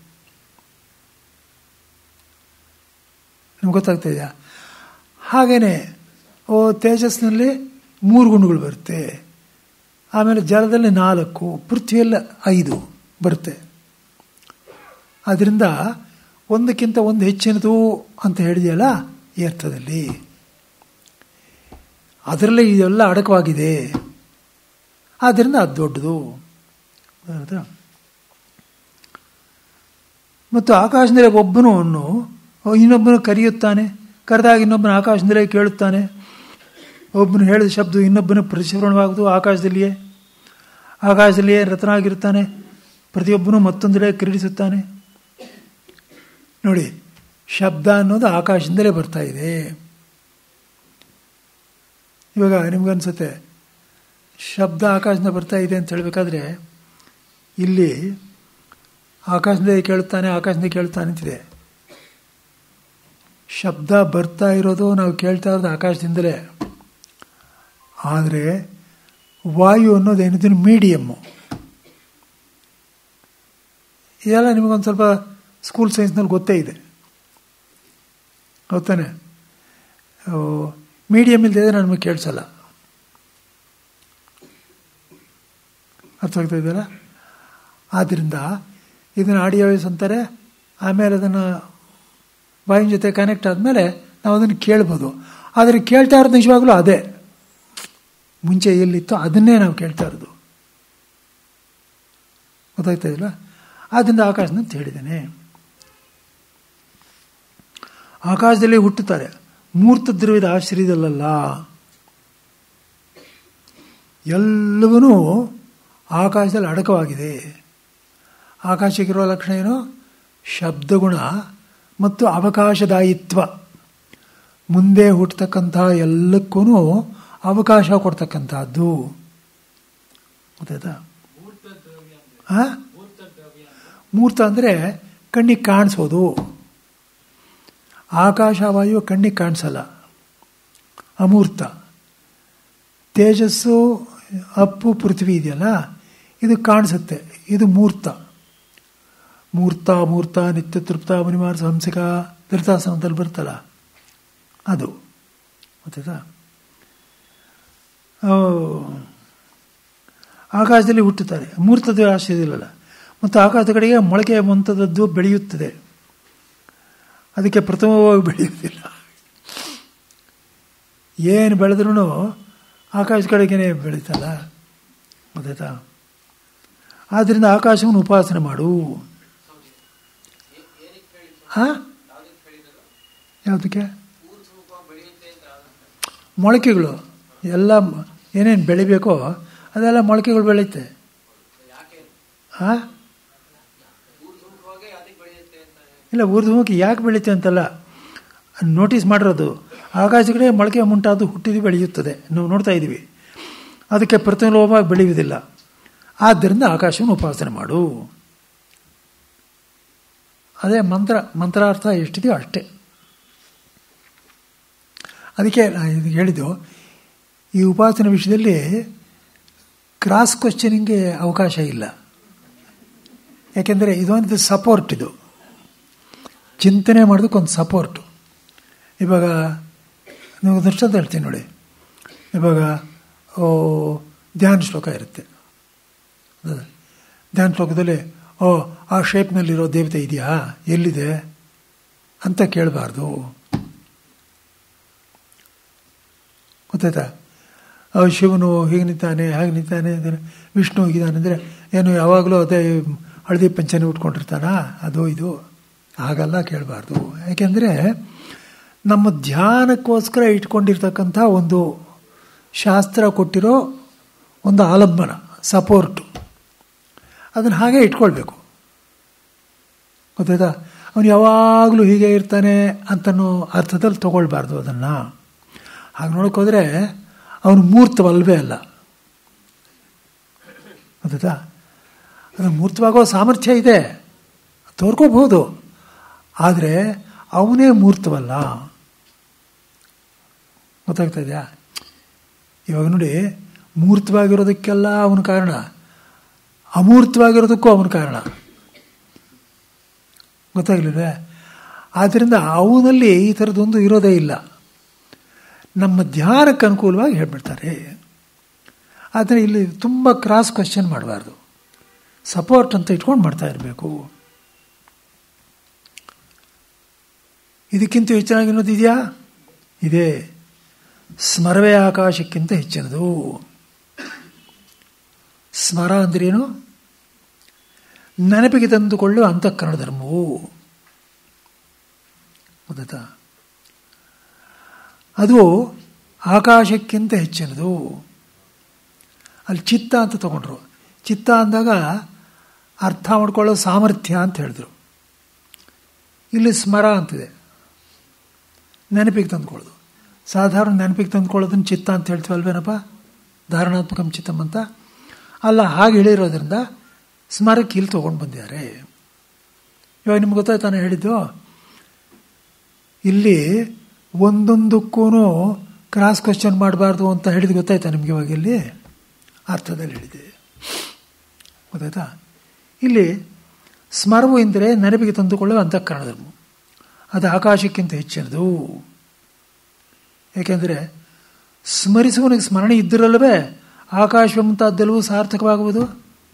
Speaker 1: ನಿಮ್ಗೆ ಗೊತ್ತಾಗ್ತಾ ಇದೆಯಾ? ಹಾಗೇನೆ ಓ ತೇಜಸ್ಸಿನಲ್ಲಿ ಮೂರು ಗುಣಗಳು ಬರುತ್ತೆ, ಆಮೇಲೆ ಜಲದಲ್ಲಿ ನಾಲ್ಕು, ಪೃಥ್ವಿಯಲ್ಲಿ ಐದು ಬರುತ್ತೆ. ಆದ್ದರಿಂದ ಒಂದಕ್ಕಿಂತ ಒಂದು ಹೆಚ್ಚಿನದು ಅಂತ ಹೇಳಿದೆಯಲ್ಲ ಈ ಅರ್ಥದಲ್ಲಿ. ಅದರಲ್ಲೇ ಇದೆಲ್ಲ ಅಡಕವಾಗಿದೆ, ಆದ್ದರಿಂದ ಅದು ದೊಡ್ಡದು. ಮತ್ತು ಆಕಾಶದಲ್ಲಿ ಒಬ್ಬನು ಇನ್ನೊಬ್ಬನು ಕರೆಯುತ್ತಾನೆ, ಕರೆದಾಗ ಇನ್ನೊಬ್ಬನ ಆಕಾಶದಲ್ಲೇ ಕೇಳುತ್ತಾನೆ. ಒಬ್ಬನು ಹೇಳಿದ ಶಬ್ದ ಇನ್ನೊಬ್ಬನ ಪ್ರತಿಶ್ರವಣವಾಗುವುದು ಆಕಾಶದಲ್ಲಿಯೇ. ಆಕಾಶದಲ್ಲಿಯೇ ರತನಾಗಿರುತ್ತಾನೆ, ಪ್ರತಿಯೊಬ್ಬನು ಮತ್ತೊಂದೆಡೆ ಕ್ರೀಡಿಸುತ್ತಾನೆ. ನೋಡಿ, ಶಬ್ದ ಅನ್ನೋದು ಆಕಾಶದಿಂದಲೇ ಬರ್ತಾ ಇದೆ. ಇವಾಗ ನಿಮ್ಗನ್ಸುತ್ತೆ ಶಬ್ದ ಆಕಾಶದಿಂದ ಬರ್ತಾ ಇದೆ ಅಂತ ಹೇಳಬೇಕಾದ್ರೆ ಇಲ್ಲಿ ಆಕಾಶದಿಂದ ಕೇಳುತ್ತಾನೆ ಆಕಾಶದಿಂದ ಕೇಳುತ್ತಾನೆ ಅಂತಿದೆ. ಶಬ್ದ ಬರ್ತಾ ಇರೋದು ನಾವು ಕೇಳ್ತಾ ಇರೋದು ಆಕಾಶದಿಂದಲೇ. ಆದರೆ ವಾಯು ಅನ್ನೋದೇನಿದೆ ಮೀಡಿಯಮ್ಮು. ಇದೆಲ್ಲ ನಿಮಗೊಂದು ಸ್ವಲ್ಪ ಸ್ಕೂಲ್ ಸೈನ್ಸ್ನಲ್ಲಿ ಗೊತ್ತೇ ಇದೆ, ಗೊತ್ತಾನೆ. ಮೀಡಿಯಮ್ ಇಲ್ಲದೆ ನಮಗೆ ಕೇಳಿಸಲ್ಲ. ಅರ್ಥ ಆಗ್ತಾ ಇದೆಯಲ್ಲ? ಆದ್ದರಿಂದ ಇದನ್ನು ಆಡಿಯೋ ವಾಯ್ಸ್ ಅಂತಾರೆ. ಆಮೇಲೆ ಅದನ್ನು ವಾಯಿನ ಜೊತೆ ಕನೆಕ್ಟ್ ಆದಮೇಲೆ ನಾವು ಅದನ್ನು ಕೇಳ್ಬೋದು. ಆದರೆ ಕೇಳ್ತಾ ಇರೋದು ನಿಜವಾಗ್ಲೂ ಅದೇ, ಮುಂಚೆ ಎಲ್ಲಿತ್ತೋ ಅದನ್ನೇ ನಾವು ಕೇಳ್ತಾ ಇರೋದು. ಗೊತ್ತಾಗ್ತಾ ಇಲ್ಲ? ಆದ್ದರಿಂದ ಆಕಾಶನ ಅಂತ ಹೇಳಿದ್ದೇನೆ. ಆಕಾಶದಲ್ಲಿ ಹುಟ್ಟುತ್ತಾರೆ, ಮೂರ್ತ ದ್ರವ್ಯದ ಆಶ್ರಯದಲ್ಲ. ಎಲ್ಲವೂ ಆಕಾಶದಲ್ಲಿ ಅಡಕವಾಗಿದೆ. ಆಕಾಶಕ್ಕಿರುವ ಲಕ್ಷಣ ಏನು? ಶಬ್ದಗುಣ ಮತ್ತು ಅವಕಾಶದಾಯಿತ್ವ. ಮುಂದೆ ಹುಟ್ಟತಕ್ಕಂಥ ಎಲ್ಲಕ್ಕೂ ಅವಕಾಶ ಕೊಡ್ತಕ್ಕಂಥದ್ದು. ಗೊತ್ತಾಯ್ತಾ? ಹಾಂ, ಮೂರ್ತ ಅಂದರೆ ಕಣ್ಣಿಗೆ ಕಾಣಿಸೋದು. ಆಕಾಶವಾಯು ಕಣ್ಣಿಗೆ ಕಾಣಿಸಲ್ಲ, ಅಮೂರ್ತ. ತೇಜಸ್ಸು, ಅಪ್ಪು, ಪೃಥ್ವಿ ಇದೆಯಲ್ಲ, ಇದು ಕಾಣಿಸುತ್ತೆ, ಇದು ಮೂರ್ತ. ಮೂರ್ತ ಮೂರ್ತ ನಿತ್ಯ ತೃಪ್ತ ಮುನಿಮಾರ್ಸ ಹಂಸಿಕ ಧೃತಾಸನದಲ್ಲಿ ಬರ್ತಲ್ಲ ಅದು. ಗೊತ್ತಾಯ್ತಾ? ಆಕಾಶದಲ್ಲಿ ಹುಟ್ಟುತ್ತಾರೆ, ಮೂರ್ತದ ಆಶ್ರಯದಿಲ್ಲಲ್ಲ. ಮತ್ತು ಆಕಾಶದ ಕಡೆಗೆ ಮೊಳಕೆ ಮುಂತಾದದ್ದು ಬೆಳೆಯುತ್ತದೆ. ಅದಕ್ಕೆ ಪ್ರಥಮವಾಗಿ ಬೆಳೆಯುವುದಿಲ್ಲ. ಏನು ಬೆಳೆದ್ರೂ ಆಕಾಶದ ಕಡೆಗೇ ಬೆಳೀತಲ್ಲ. ಗೊತ್ತಾಯ್ತಾ? ಆದ್ದರಿಂದ ಆಕಾಶವನ್ನು ಉಪಾಸನೆ ಮಾಡು. ಹಾಂ, ಯಾವುದಕ್ಕೆ? ಮೊಳಕೆಗಳು ಎಲ್ಲ ಏನೇನು ಬೆಳಿಬೇಕೋ ಅದೆಲ್ಲ ಮೊಳಕೆಗಳು ಬೆಳೆಯುತ್ತೆ. ಹಾಂ, ಇಲ್ಲ, ಊರ್ಧ್ವಮುಖಿ ಯಾಕೆ ಬೆಳೆಯುತ್ತೆ ಅಂತಲ್ಲ, ನೋಟಿಸ್ ಮಾಡಿರೋದು. ಆಕಾಶ ಕಡೆ ಮೊಳಕೆ ಮುಂಟಾದು ಹುಟ್ಟಿದು ಬೆಳೆಯುತ್ತದೆ, ನಾವು ನೋಡ್ತಾ ಇದ್ದೀವಿ. ಅದಕ್ಕೆ ಪ್ರತಿಲೋಭವಾಗಿ ಬೆಳೆಯುವುದಿಲ್ಲ. ಆದ್ದರಿಂದ ಆಕಾಶವನ್ನು ಉಪಾಸನೆ ಮಾಡು. ಅದೇ ಮಂತ್ರ. ಮಂತ್ರಾರ್ಥ ಎಷ್ಟಿದೆಯೋ ಅಷ್ಟೇ. ಅದಕ್ಕೆ ಇದು ಹೇಳಿದ್ದು, ಈ ಉಪಾಸನೆ ವಿಷಯದಲ್ಲಿ ಕ್ರಾಸ್ ಕ್ವಶ್ಚನಿಂಗ್ಗೆ ಅವಕಾಶ ಇಲ್ಲ. ಯಾಕೆಂದರೆ ಇದೊಂದು ಸಪೋರ್ಟ್. ಇದು ಚಿಂತನೆ ಮಾಡೋದಕ್ಕೊಂದು ಸಪೋರ್ಟು. ಇವಾಗ ನೀವು ದೃಷ್ಟಾಂತ ಹೇಳ್ತೀನಿ ನೋಡಿ. ಇವಾಗ ಓ ಧ್ಯಾನ ಶ್ಲೋಕ ಇರುತ್ತೆ. ಧ್ಯಾನ ಶ್ಲೋಕದಲ್ಲಿ ಓ ಆ ಶೇಪ್ನಲ್ಲಿರೋ ದೇವತೆ ಇದೆಯಾ, ಎಲ್ಲಿದೆ ಅಂತ ಕೇಳಬಾರ್ದು. ಗೊತ್ತಾಯ್ತಾ? ಶಿವನು ಹೀಗೆ ನಿಂತಾನೆ, ಹಾಗೆ ನಿಂತಾನೆ, ವಿಷ್ಣು ಹೀಗಿದ್ದಾನೆ ಅಂದರೆ ಏನು ಯಾವಾಗಲೂ ಅದೇ ಹಳದಿ ಪಂಚನೆ ಉಟ್ಕೊಂಡಿರ್ತಾನ, ಅದು ಇದು ಹಾಗೆಲ್ಲ ಕೇಳಬಾರ್ದು. ಯಾಕೆಂದರೆ ನಮ್ಮ ಧ್ಯಾನಕ್ಕೋಸ್ಕರ ಇಟ್ಕೊಂಡಿರ್ತಕ್ಕಂಥ ಒಂದು ಶಾಸ್ತ್ರ ಕೊಟ್ಟಿರೋ ಒಂದು ಆಲಂಬನ, ಸಪೋರ್ಟು, ಅದನ್ನು ಹಾಗೆ ಇಟ್ಕೊಳ್ಬೇಕು. ಗೊತ್ತಾಯ್ತಾ? ಅವನು ಯಾವಾಗಲೂ ಹೀಗೆ ಇರ್ತಾನೆ ಅಂತನೋ ಅರ್ಥದಲ್ಲಿ ತಗೊಳ್ಬಾರ್ದು ಅದನ್ನು. ಹಾಗೆ ನೋಡೋಕ್ಕೋದ್ರೆ ಅವನು ಮೂರ್ತವಲ್ವೇ ಅಲ್ಲ. ಗೊತ್ತಾಯ್ತಾ? ಅದು ಮೂರ್ತವಾಗೋ ಸಾಮರ್ಥ್ಯ ಇದೆ, ತೋರ್ಕೋಬಹುದು. ಆದರೆ ಅವನೇ ಮೂರ್ತವಲ್ಲ. ಗೊತ್ತಾಗ್ತಾ ಇದೆಯಾ? ಇವಾಗ ನೋಡಿ, ಮೂರ್ತವಾಗಿರೋದಕ್ಕೆಲ್ಲ ಅವನ ಕಾರಣ, ಅಮೂರ್ತವಾಗಿರೋದಕ್ಕೂ ಅವನ ಕಾರಣ. ಗೊತ್ತಾಗಲಿಲ್ಲ? ಆದ್ದರಿಂದ ಅವನಲ್ಲಿ ಈ ಥರದೊಂದು ಇರೋದೇ ಇಲ್ಲ. ನಮ್ಮ ಧ್ಯಾನಕ್ಕೆ ಅನುಕೂಲವಾಗಿ ಹೇಳ್ಬಿಡ್ತಾರೆ. ಆದರೆ ಇಲ್ಲಿ ತುಂಬ ಕ್ರಾಸ್ ಕ್ವಶನ್ ಮಾಡಬಾರ್ದು, ಸಪೋರ್ಟ್ ಅಂತ ಇಟ್ಕೊಂಡು ಮಾಡ್ತಾ ಇರಬೇಕು. ಇದಕ್ಕಿಂತ ಹೆಚ್ಚಿನಾಗಿರೋದು ಇದೆಯಾ? ಇದೆ. ಸ್ಮರವೇ ಆಕಾಶಕ್ಕಿಂತ ಹೆಚ್ಚಿನದು. ಸ್ಮರ ಅಂದ್ರೇನು? ನೆನಪಿಗೆ ತಂದುಕೊಳ್ಳುವ ಅಂತಃಕರಣ ಧರ್ಮವು. ಗೊತ್ತಾ? ಅದು ಆಕಾಶಕ್ಕಿಂತ ಹೆಚ್ಚಿನದು. ಅಲ್ಲಿ ಚಿತ್ತ ಅಂತ ತಗೊಂಡ್ರು. ಚಿತ್ತ ಅಂದಾಗ ಅರ್ಥ ಮಾಡ್ಕೊಳ್ಳೋ ಸಾಮರ್ಥ್ಯ ಅಂತ ಹೇಳಿದ್ರು. ಇಲ್ಲಿ ಸ್ಮರ ಅಂತಿದೆ, ನೆನಪಿಗೆ ತಂದುಕೊಳ್ಳೋದು. ಸಾಧಾರಣ ನೆನಪಿಗೆ ತಂದುಕೊಳ್ಳೋದನ್ನು ಚಿತ್ತ ಅಂತ ಹೇಳ್ತೀವಲ್ವೇನಪ್ಪ, ಧಾರಣಾತ್ಮಕಂ ಚಿತ್ತಂ ಅಂತ. ಅಲ್ಲ, ಹಾಗೆ ಹೇಳಿರೋದ್ರಿಂದ ಸ್ಮಾರಕ ಇಲ್ಲಿ ತೊಗೊಂಡು ಬಂದಿದ್ದಾರೆ. ಇವಾಗ ನಿಮ್ಗೆ ಗೊತ್ತಾಯ್ತು ನಾನು ಹೇಳಿದ್ದು, ಇಲ್ಲಿ ಒಂದೊಂದಕ್ಕೂ ಕ್ರಾಸ್ ಕ್ವಶನ್ ಮಾಡಬಾರ್ದು ಅಂತ ಹೇಳಿದ್ದು ಗೊತ್ತಾಯ್ತಾ ನಿಮಗೆ? ಇವಾಗ ಇಲ್ಲಿ ಅರ್ಥದಲ್ಲಿ ಹೇಳಿದೆ, ಗೊತ್ತಾಯ್ತಾ? ಇಲ್ಲಿ ಸ್ಮರವು ಎಂದರೆ ನೆನಪಿಗೆ ತಂದುಕೊಳ್ಳುವ ಅಂತಃಕರಣಧರ್ಮ, ಅದು ಆಕಾಶಕ್ಕಿಂತ ಹೆಚ್ಚಿನದು. ಏಕೆಂದರೆ ಸ್ಮರಿಸುವನಿಗೆ ಸ್ಮರಣೆ ಇದ್ದಿರಲ್ಲವೇ ಆಕಾಶವಂತದ್ದೆಲ್ಲವೂ ಸಾರ್ಥಕವಾಗುವುದು.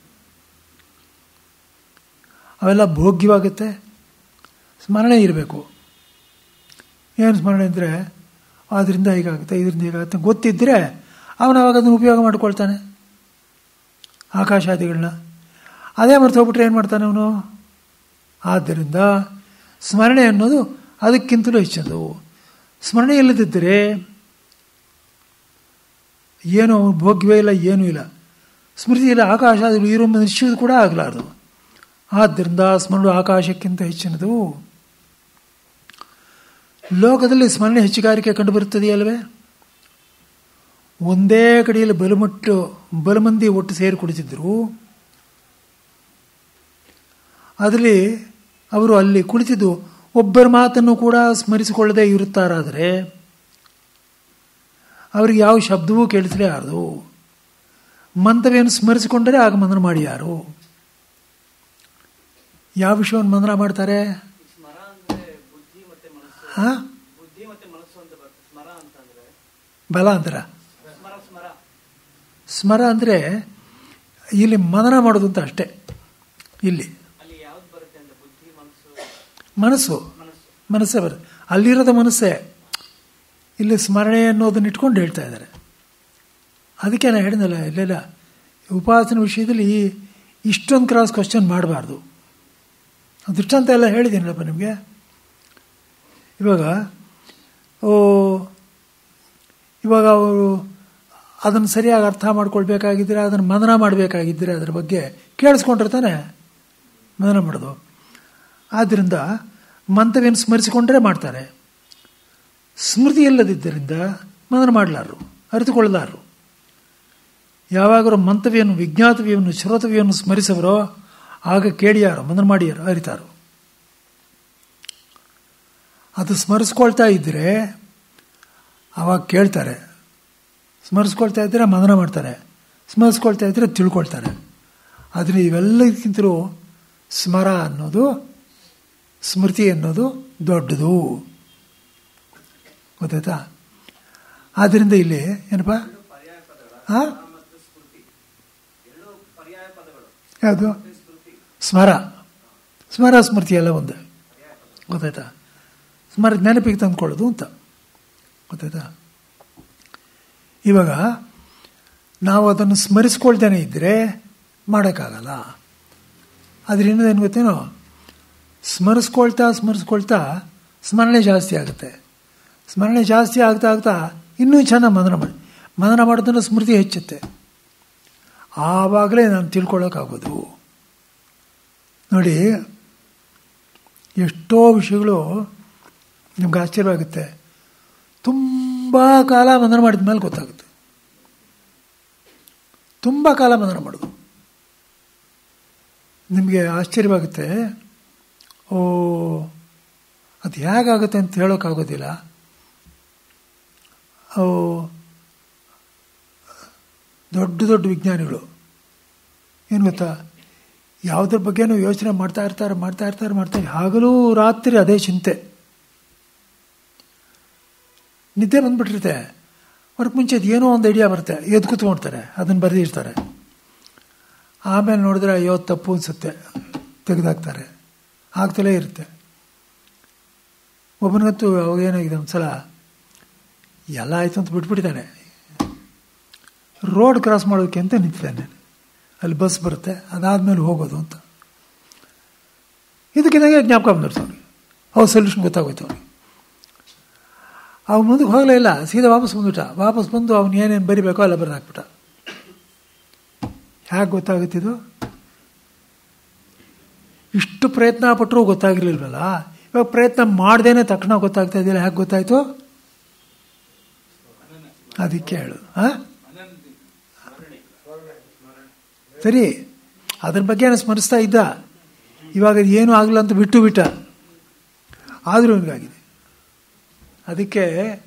Speaker 1: ಅವೆಲ್ಲ ಭೋಗ್ಯವಾಗುತ್ತೆ. ಸ್ಮರಣೆ ಇರಬೇಕು. ಏನು ಸ್ಮರಣೆ ಅಂದರೆ ಅದರಿಂದ ಹೀಗಾಗುತ್ತೆ, ಇದರಿಂದ ಹೀಗಾಗುತ್ತೆ ಗೊತ್ತಿದ್ದರೆ ಅವನು ಅವಾಗ ಅದನ್ನು ಉಪಯೋಗ ಮಾಡ್ಕೊಳ್ತಾನೆ, ಆಕಾಶಾದಿಗಳನ್ನ. ಅದೇ ಮರೆತು ಹೋಗ್ಬಿಟ್ರೆ ಏನು ಮಾಡ್ತಾನೆ ಅವನು? ಆದ್ದರಿಂದ ಸ್ಮರಣೆ ಅನ್ನೋದು ಅದಕ್ಕಿಂತಲೂ ಹೆಚ್ಚದು. ಸ್ಮರಣೆ ಇಲ್ಲದಿದ್ದರೆ ಏನೋ ಭೋಗ್ಯವೇ ಇಲ್ಲ, ಏನೂ ಇಲ್ಲ, ಸ್ಮೃತಿ ಇಲ್ಲ, ಆಕಾಶಾದಿಗಳು ಇರೋ ನಿಶ್ಚಿತ ಕೂಡ ಆಗಲಾರದು. ಆದ್ದರಿಂದ ಸ್ಮರಣೆ ಆಕಾಶಕ್ಕಿಂತ ಹೆಚ್ಚಿನದು. ಲೋಕದಲ್ಲಿ ಸ್ಮರಣೆ ಹೆಚ್ಚುಗಾರಿಕೆ ಕಂಡುಬರುತ್ತದೆಯಲ್ವೇ? ಒಂದೇ ಕಡೆಯಲ್ಲಿ ಬಲಮಟ್ಟು ಬಲಮಂದಿ ಒಟ್ಟು ಸೇರಿ ಕುಳಿತಿದ್ದರು. ಅದರಲ್ಲಿ ಅವರು ಅಲ್ಲಿ ಕುಳಿತಿದ್ದು ಒಬ್ಬರ ಮಾತನ್ನು ಕೂಡ ಸ್ಮರಿಸಿಕೊಳ್ಳದೆ ಇರುತ್ತಾರಾದರೆ ಅವರಿಗೆ ಯಾವ ಶಬ್ದವೂ ಕೇಳಿಸಲೇಬಾರದು. ಮಂತವ್ಯವನ್ನು ಸ್ಮರಿಸಿಕೊಂಡರೆ ಆಗ ಮಂಥನ ಮಾಡಿ ಯಾರು? ಯಾವ ವಿಷಯವನ್ನು ಮಂಥನ ಮಾಡ್ತಾರೆ? ಹಾ, ಬಲ ಅಂತರ. ಸ್ಮರ ಅಂದರೆ ಇಲ್ಲಿ ಮನನ ಮಾಡೋದು ಅಂತ ಅಷ್ಟೇ. ಇಲ್ಲಿ ಮನಸ್ಸು ಮನಸ್ಸೇ ಬರುತ್ತೆ, ಅಲ್ಲಿರೋದ ಮನಸ್ಸೇ. ಇಲ್ಲಿ ಸ್ಮರಣೆ ಅನ್ನೋದನ್ನ ಇಟ್ಕೊಂಡು ಹೇಳ್ತಾ ಇದ್ದಾರೆ. ಅದಕ್ಕೆ ನಾನು ಹೇಳಿದ್ನಲ್ಲ, ಇಲ್ಲೆಲ್ಲ ಉಪಾಸನ ವಿಷಯದಲ್ಲಿ ಈ ಇಷ್ಟೊಂದು ಕ್ರಾಸ್ ಕ್ವಶನ್ ಮಾಡಬಾರ್ದು. ದೃಷ್ಟಾಂತ ಎಲ್ಲ ಹೇಳಿದ್ದೀನಲ್ಲಪ್ಪ ನಿಮಗೆ. ಇವಾಗ ಓ ಇವಾಗ ಅವರು ಅದನ್ನು ಸರಿಯಾಗಿ ಅರ್ಥ ಮಾಡ್ಕೊಳ್ಬೇಕಾಗಿದ್ದರೆ, ಅದನ್ನು ಮನನ ಮಾಡಬೇಕಾಗಿದ್ದರೆ ಅದ್ರ ಬಗ್ಗೆ ಕೇಳಿಸ್ಕೊಂಡಿರ್ತಾನೆ ಮನನ ಮಾಡೋದು. ಆದ್ದರಿಂದ ಮಂತವ್ಯವನ್ನು ಸ್ಮರಿಸಿಕೊಂಡರೆ ಮಾಡ್ತಾರೆ. ಸ್ಮೃತಿ ಇಲ್ಲದಿದ್ದರಿಂದ ಮನನ ಮಾಡಲಾರರು, ಅರಿತುಕೊಳ್ಳಲಾರರು. ಯಾವಾಗಲೂ ಮಂತವ್ಯವನ್ನು, ವಿಜ್ಞಾತವ್ಯವನ್ನು, ಶ್ರೋತವ್ಯವನ್ನು ಸ್ಮರಿಸವರೋ ಆಗ ಕೇಳಿಯಾರೋ, ಮನನ ಮಾಡಿಯಾರೋ, ಅರಿತಾರೋ. ಅದು ಸ್ಮರಿಸ್ಕೊಳ್ತಾ ಇದ್ದರೆ ಆವಾಗ ಕೇಳ್ತಾರೆ, ಸ್ಮರಿಸ್ಕೊಳ್ತಾ ಇದ್ದರೆ ಮನನ ಮಾಡ್ತಾರೆ, ಸ್ಮರಿಸ್ಕೊಳ್ತಾ ಇದ್ದರೆ ತಿಳ್ಕೊಳ್ತಾರೆ. ಆದರೆ ಇವೆಲ್ಲಕ್ಕಿಂತಲೂ ಸ್ಮರ ಅನ್ನೋದು, ಸ್ಮೃತಿ ಅನ್ನೋದು ದೊಡ್ಡದು, ಗೊತ್ತಾಯ್ತಾ? ಆದ್ದರಿಂದ ಇಲ್ಲಿ ಏನಪ್ಪ, ಹಾಂ ಯಾವುದು? ಸ್ಮರ ಸ್ಮರ ಸ್ಮೃತಿ ಎಲ್ಲ ಒಂದು, ಗೊತ್ತಾಯ್ತಾ? ಸ್ಮರ ನೆನಪಿಗೆ ತಂದುಕೊಳ್ಳೋದು ಅಂತ, ಗೊತ್ತಾಯ್ತಾ? ಇವಾಗ ನಾವು ಅದನ್ನು ಸ್ಮರಿಸ್ಕೊಳ್ತಾನೆ ಇದ್ದರೆ ಮಾಡೋಕ್ಕಾಗಲ್ಲ. ಅದರಿಂದ ಏನು ಗೊತ್ತೇನೋ, ಸ್ಮರಿಸ್ಕೊಳ್ತಾ ಸ್ಮರಿಸ್ಕೊಳ್ತಾ ಸ್ಮರಣೆ ಜಾಸ್ತಿ ಆಗುತ್ತೆ. ಸ್ಮರಣೆ ಜಾಸ್ತಿ ಆಗ್ತಾ ಆಗ್ತಾ ಇನ್ನೂ ಚೆನ್ನಾಗಿ ಮನನ ಮಾಡಿ ಮನನ ಮಾಡೋದನ್ನು ಸ್ಮೃತಿ ಹೆಚ್ಚುತ್ತೆ. ಆವಾಗಲೇ ನಾನು ತಿಳ್ಕೊಳ್ಳೋಕ್ಕಾಗೋದು. ನೋಡಿ, ಎಷ್ಟೋ ವಿಷಯಗಳು ನಿಮ್ಗೆ ಆಶ್ಚರ್ಯವಾಗುತ್ತೆ. ತುಂಬ ಕಾಲ ಮನನ ಮಾಡಿದ ಮೇಲೆ ಗೊತ್ತಾಗುತ್ತೆ. ತುಂಬ ಕಾಲ ಮನನ ಮಾಡೋದು ನಿಮಗೆ ಆಶ್ಚರ್ಯವಾಗುತ್ತೆ. ಓ, ಅದು ಹೇಗಾಗುತ್ತೆ ಅಂತ ಹೇಳೋಕ್ಕಾಗೋದಿಲ್ಲ. ಓ, ದೊಡ್ಡ ದೊಡ್ಡ ವಿಜ್ಞಾನಿಗಳು ಏನು ಗೊತ್ತಾ, ಯಾವುದ್ರ ಬಗ್ಗೆನೂ ಯೋಚನೆ ಮಾಡ್ತಾ ಇರ್ತಾರೆ ಮಾಡ್ತಾ ಇರ್ತಾರೆ ಮಾಡ್ತಾರೆ ಹಗಲು ರಾತ್ರಿ ಅದೇ ಚಿಂತೆ. ನಿದ್ದೆ ಬಂದ್ಬಿಟ್ಟಿರುತ್ತೆ. ಹೊರಗೆ ಮುಂಚೆ ಏನೋ ಒಂದು ಐಡಿಯಾ ಬರುತ್ತೆ, ಎದ್ದು ಕೂತ್ಕೊಳ್ತಾರೆ, ಅದನ್ನು ಬರೆದಿರ್ತಾರೆ. ಆಮೇಲೆ ನೋಡಿದ್ರೆ ಅಯ್ಯೋ ತಪ್ಪು ಅನಿಸುತ್ತೆ, ತೆಗೆದಾಕ್ತಾರೆ, ಆಗ್ತಲೇ ಇರುತ್ತೆ. ಒಬ್ಬನಿಗಂತೂ ಅವಾಗ ಏನಾಗಿದೆ, ಒಂದು ಸಲ ಎಲ್ಲ ಆಯಿತು ಅಂತ ಬಿಟ್ಬಿಟ್ಟಿದ್ದಾನೆ. ರೋಡ್ ಕ್ರಾಸ್ ಮಾಡೋಕ್ಕೆ ಅಂತ ನಿಂತಿದ್ದಾನೆ. ಅಲ್ಲಿ ಬಸ್ ಬರುತ್ತೆ, ಅದಾದಮೇಲೆ ಹೋಗೋದು ಅಂತ. ಇದಕ್ಕಿಂದಾಗೆ ಜ್ಞಾಪಕ ಬಂದಿರ್ತು ಅವನಿಗೆ. ಅವ್ರು ಸೊಲ್ಯೂಷನ್ ಗೊತ್ತಾಗೋಯ್ತು ಅವನಿಗೆ. ಅವ್ನು ಮುಂದಕ್ಕೆ ಹೋಗಲೇ ಇಲ್ಲ, ಸೀದಾ ವಾಪಸ್ ಬಂದ್ಬಿಟ್ಟ. ವಾಪಸ್ ಬಂದು ಅವ್ನು ಏನೇನು ಬರಿಬೇಕೋ ಎಲ್ಲ ಬರೆದು ಹಾಕ್ಬಿಟ್ಟ. ಹೇಗೆ ಗೊತ್ತಾಗುತ್ತಿದ್ದು? ಇಷ್ಟು ಪ್ರಯತ್ನ ಪಟ್ಟರೂ ಗೊತ್ತಾಗಿರ್ಲಿಲ್ವಲ್ಲ. ಇವಾಗ ಪ್ರಯತ್ನ ಮಾಡ್ದೇನೆ ತಕ್ಷಣ ಗೊತ್ತಾಗ್ತಾ ಇದೆಯಲ್ಲ, ಯಾಕೆ ಗೊತ್ತಾಯ್ತು? ಅದಕ್ಕೆ ಹೇಳು. ಹಾಂ ಸರಿ, ಅದ್ರ ಬಗ್ಗೆ ನಾನು ಸ್ಮರಿಸ್ತಾ ಇದ್ದ. ಇವಾಗ ಅದು ಏನೂ ಆಗಲ್ಲ ಅಂತ ಬಿಟ್ಟು ಬಿಟ್ಟ, ಆದರೂ ನನಗಾಗಿದೆ. ಅದಕ್ಕೆ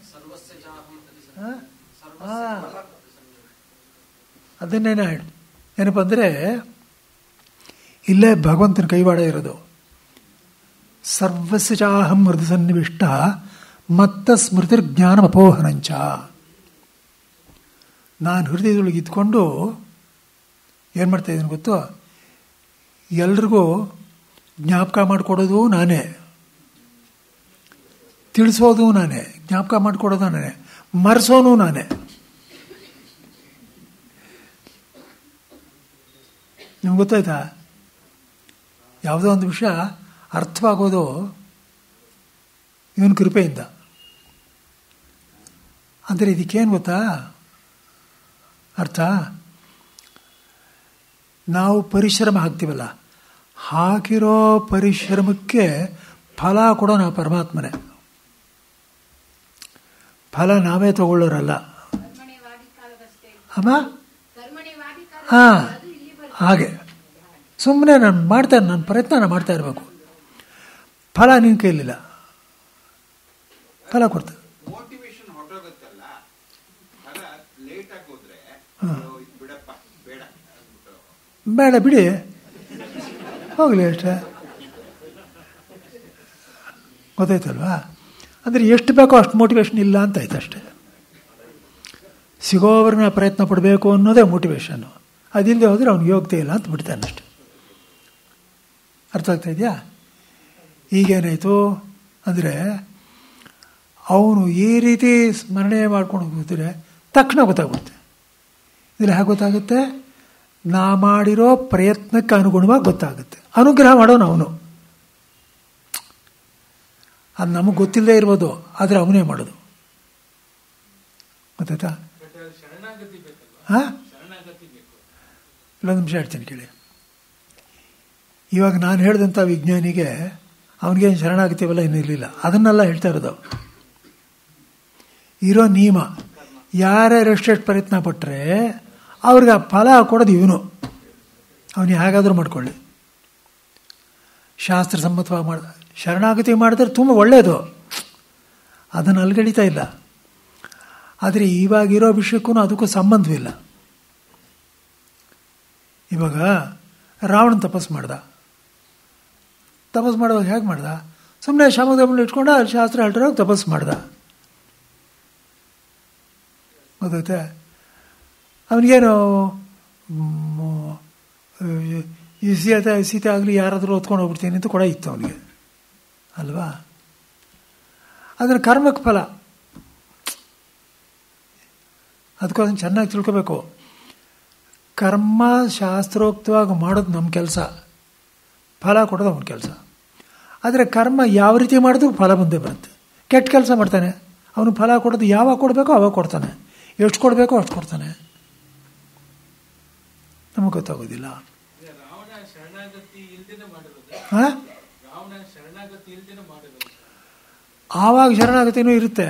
Speaker 1: ಅದನ್ನೇನ ಹೇಳಿ ಏನಪ್ಪ ಅಂದರೆ, ಇಲ್ಲೇ ಭಗವಂತನ ಕೈವಾಡ ಇರೋದು. ಸರ್ವಸ್ಯ ಚಾಹಂ ಹೃದಯ ಸನ್ನಿವಿಷ್ಟ ಮತ್ತ ಸ್ಮೃತಿರ್ ಜ್ಞಾನ ಅಪೋಹನಂಚ. ನಾನು ಹೃದಯದೊಳಗೆ ಇದ್ಕೊಂಡು ಏನು ಮಾಡ್ತಾ ಇದ್ದೀನಿ ಗೊತ್ತು? ಎಲ್ರಿಗೂ ಜ್ಞಾಪಕ ಮಾಡಿಕೊಡೋದು ನಾನೇ, ತಿಳಿಸೋದು ನಾನೇ, ಜ್ಞಾಪಕ ಮಾಡಿಕೊಡೋದು ನಾನೇ, ಮರೆಸೋನು ನಾನೇ. ನಿಮ್ಗೆ ಗೊತ್ತಾಯ್ತಾ? ಯಾವುದೋ ಒಂದು ವಿಷಯ ಅರ್ಥವಾಗೋದು ಇವನ ಕೃಪೆಯಿಂದ. ಅಂದರೆ ಇದಕ್ಕೇನು ಗೊತ್ತಾ ಅರ್ಥ? ನಾವು ಪರಿಶ್ರಮ ಹಾಕ್ತೀವಲ್ಲ, ಹಾಕಿರೋ ಪರಿಶ್ರಮಕ್ಕೆ ಫಲ ಕೊಡೋ ನಾವು ಪರಮಾತ್ಮನೇ. ಫಲ ನಾವೇ ತಗೊಳ್ಳೋರಲ್ಲ. ಅಮ್ಮ ಹಾಂ, ಹಾಗೆ ಸುಮ್ಮನೆ ನಾನು ಮಾಡ್ತಾ ನಾನು ಪ್ರಯತ್ನ ನಾನು ಮಾಡ್ತಾ ಇರಬೇಕು. ಫಲ ನಿನ್ನ ಕೈಲಿಲ್ಲ, ಫಲ ಕೊಡ್ತಾರೆ. ಬೇಡ ಬಿಡಿ, ಹೋಗಲಿ ಅಷ್ಟೇ. ಗೊತ್ತಾಯ್ತಲ್ವಾ? ಅಂದರೆ ಎಷ್ಟು ಬೇಕೋ ಅಷ್ಟು ಮೋಟಿವೇಶನ್ ಇಲ್ಲ ಅಂತ ಆಯ್ತು ಅಷ್ಟೇ. ಸಿಗೋವ್ರನ್ನ ಪ್ರಯತ್ನ ಪಡಬೇಕು ಅನ್ನೋದೇ ಮೋಟಿವೇಶನ್ನು. ಅದಿಲ್ಲದೆ ಹೋದರೆ ಅವ್ನಿಗೆ ಯೋಗ್ಯತೆ ಇಲ್ಲ ಅಂತ ಬಿಡ್ತಾನೆ ಅಷ್ಟೆ. ಅರ್ಥ ಆಗ್ತಾ ಇದೆಯಾ? ಈಗೇನಾಯಿತು ಅಂದರೆ, ಅವನು ಈ ರೀತಿ ಸ್ಮರಣೆ ಮಾಡ್ಕೊಂಡು ಹೋಗ್ತಿದ್ರೆ ತಕ್ಷಣ ಗೊತ್ತಾಗುತ್ತೆ. ಇದ್ರಲ್ಲಿ ಹೇಗೆ ಗೊತ್ತಾಗುತ್ತೆ? ನಾ ಮಾಡಿರೋ ಪ್ರಯತ್ನಕ್ಕೆ ಅನುಗುಣವಾಗಿ ಗೊತ್ತಾಗುತ್ತೆ. ಅನುಗ್ರಹ ಮಾಡೋನು ಅವನು. ಅದು ನಮಗೆ ಗೊತ್ತಿಲ್ಲದೆ ಇರ್ಬೋದು, ಆದರೆ ಅವನೇ ಮಾಡೋದು. ಗೊತ್ತಾಯ್ತಾ? ಹಾಂ, ಇಲ್ಲೊಂದು ನಿಮಿಷ ಹೇಳ್ತೀನಿ ಕೇಳಿ. ಇವಾಗ ನಾನು ಹೇಳಿದಂಥ ವಿಜ್ಞಾನಿಗೆ ಅವನಿಗೇನು ಶರಣಾಗತಿವಲ್ಲ ಇನ್ನೂ ಇರಲಿಲ್ಲ. ಅದನ್ನೆಲ್ಲ ಹೇಳ್ತಾ ಇರೋದು. ಇರೋ ನಿಯಮ, ಯಾರ್ಯಾರೆಷ್ಟೆಷ್ಟು ಪ್ರಯತ್ನ ಪಟ್ಟರೆ ಅವ್ರಿಗೆ ಆ ಫಲ ಕೊಡೋದು ಇವನು. ಅವನು ಹೇಗಾದರೂ ಮಾಡ್ಕೊಳ್ಳಿ, ಶಾಸ್ತ್ರ ಸಮ್ಮತವಾಗಿ ಮಾಡ ಶರಣಾಗತಿ ಮಾಡಿದ್ರೆ ತುಂಬ ಒಳ್ಳೆಯದು, ಅದನ್ನು ಅಲ್ಗಡಿತಾ ಇಲ್ಲ. ಆದರೆ ಇವಾಗಿರೋ ವಿಷಯಕ್ಕೂ ಅದಕ್ಕೂ ಸಂಬಂಧವಿಲ್ಲ. ಇವಾಗ ರಾವಣ ತಪಸ್ಸು ಮಾಡ್ದ. ತಪಸ್ಸು ಮಾಡುವಾಗ ಹೇಗೆ ಮಾಡ್ದ? ಸುಮ್ಮನೆ ಶಮದಮ್ಮನ ಇಟ್ಕೊಂಡ ಅಲ್ಲಿ ಶಾಸ್ತ್ರ ಹೇಳ್ತಿರೋವಾಗ ತಪಸ್ಸು ಮಾಡ್ದ. ಗೊತ್ತೈತೆ? ಅವನಿಗೇನು ಈ ಸೀತೆ ಸೀತೆ ಆಗಲಿ ಯಾರಾದರೂ ಹೊತ್ಕೊಂಡು ಹೋಗ್ಬಿಡ್ತೀನಿ ಅಂತ ಕೂಡ ಇತ್ತು ಅವನಿಗೆ, ಅಲ್ವಾ? ಅದರ ಕರ್ಮಕ್ಕೆ ಫಲ. ಅದಕ್ಕೋಸ್ಕರ ಚೆನ್ನಾಗಿ ತಿಳ್ಕೋಬೇಕು. ಕರ್ಮ ಶಾಸ್ತ್ರೋಕ್ತವಾಗಿ ಮಾಡೋದು ನಮ್ಮ ಕೆಲಸ, ಫಲ ಕೊಡೋದು ಅವನ ಕೆಲಸ. ಆದರೆ ಕರ್ಮ ಯಾವ ರೀತಿ ಮಾಡಿದ್ರು ಫಲ ಬಂದೇ ಬರುತ್ತೆ. ಕೆಟ್ಟ ಕೆಲಸ ಮಾಡ್ತಾನೆ, ಅವನು ಫಲ ಕೊಡೋದು ಯಾವಾಗ ಕೊಡಬೇಕೋ ಅವಾಗ ಕೊಡ್ತಾನೆ, ಎಷ್ಟು ಕೊಡಬೇಕೋ ಅಷ್ಟು ಕೊಡ್ತಾನೆ. ನಮಗೆ ಗೊತ್ತಾಗೋದಿಲ್ಲ. ಹಾಂ, ಆವಾಗ ಶರಣಾಗತಿನೂ ಇರುತ್ತೆ.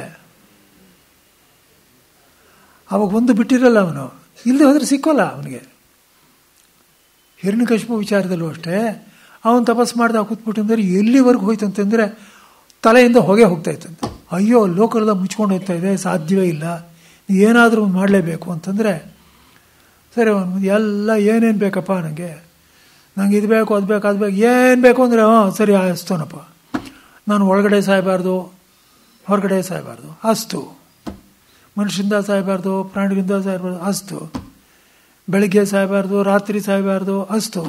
Speaker 1: ಅವಾಗ ಒಂದು ಬಿಟ್ಟಿರಲ್ಲ ಅವನು, ಇಲ್ಲದೆ ಹೋದರೆ ಸಿಕ್ಕೋಲ್ಲ ಅವನಿಗೆ. ಹಿರಣ್ಯಕಶಿಪು ವಿಚಾರದಲ್ಲೂ ಅಷ್ಟೇ, ಅವನು ತಪಸ್ಸು ಮಾಡ್ದ ಕೂತ್ಬಿಟ್ಟು ಅಂದರೆ ಎಲ್ಲಿವರೆಗೂ ಹೋಯ್ತು ಅಂತಂದರೆ ತಲೆಯಿಂದ ಹೊಗೆ ಹೋಗ್ತಾ ಇತ್ತಂತೆ. ಅಯ್ಯೋ, ಲೋಕರೆಲ್ಲ ಮುಚ್ಕೊಂಡು ಹೋಗ್ತಾ ಇದೆ, ಸಾಧ್ಯವೇ ಇಲ್ಲ, ಏನಾದರೂ ಮಾಡಲೇಬೇಕು ಅಂತಂದರೆ, ಸರಿ ಅವನು ಎಲ್ಲ ಏನೇನು ಬೇಕಪ್ಪ ನನಗೆ, ನಂಗೆ ಇದು ಬೇಕು ಅದು ಬೇಕು ಅದು ಬೇಕು ಏನು ಬೇಕು ಅಂದರೆ ಹಾಂ ಸರಿ ಅಸ್ತೋನಪ್ಪ, ನಾನು ಒಳಗಡೆ ಸಾಯಬಾರ್ದು ಹೊರಗಡೆ ಸಾಯಬಾರ್ದು ಅಸ್ತು, ಮನುಷ್ಯರಿಂದ ಸಾಯಬಾರ್ದು ಪ್ರಾಣಿಗಳಿಂದ ಸಾಯಬಾರ್ದು ಅಸ್ತು, ಬೆಳಗ್ಗೆ ಸಾಯಬಾರ್ದು ರಾತ್ರಿ ಸಾಯಬಾರ್ದು ಅಸ್ತು,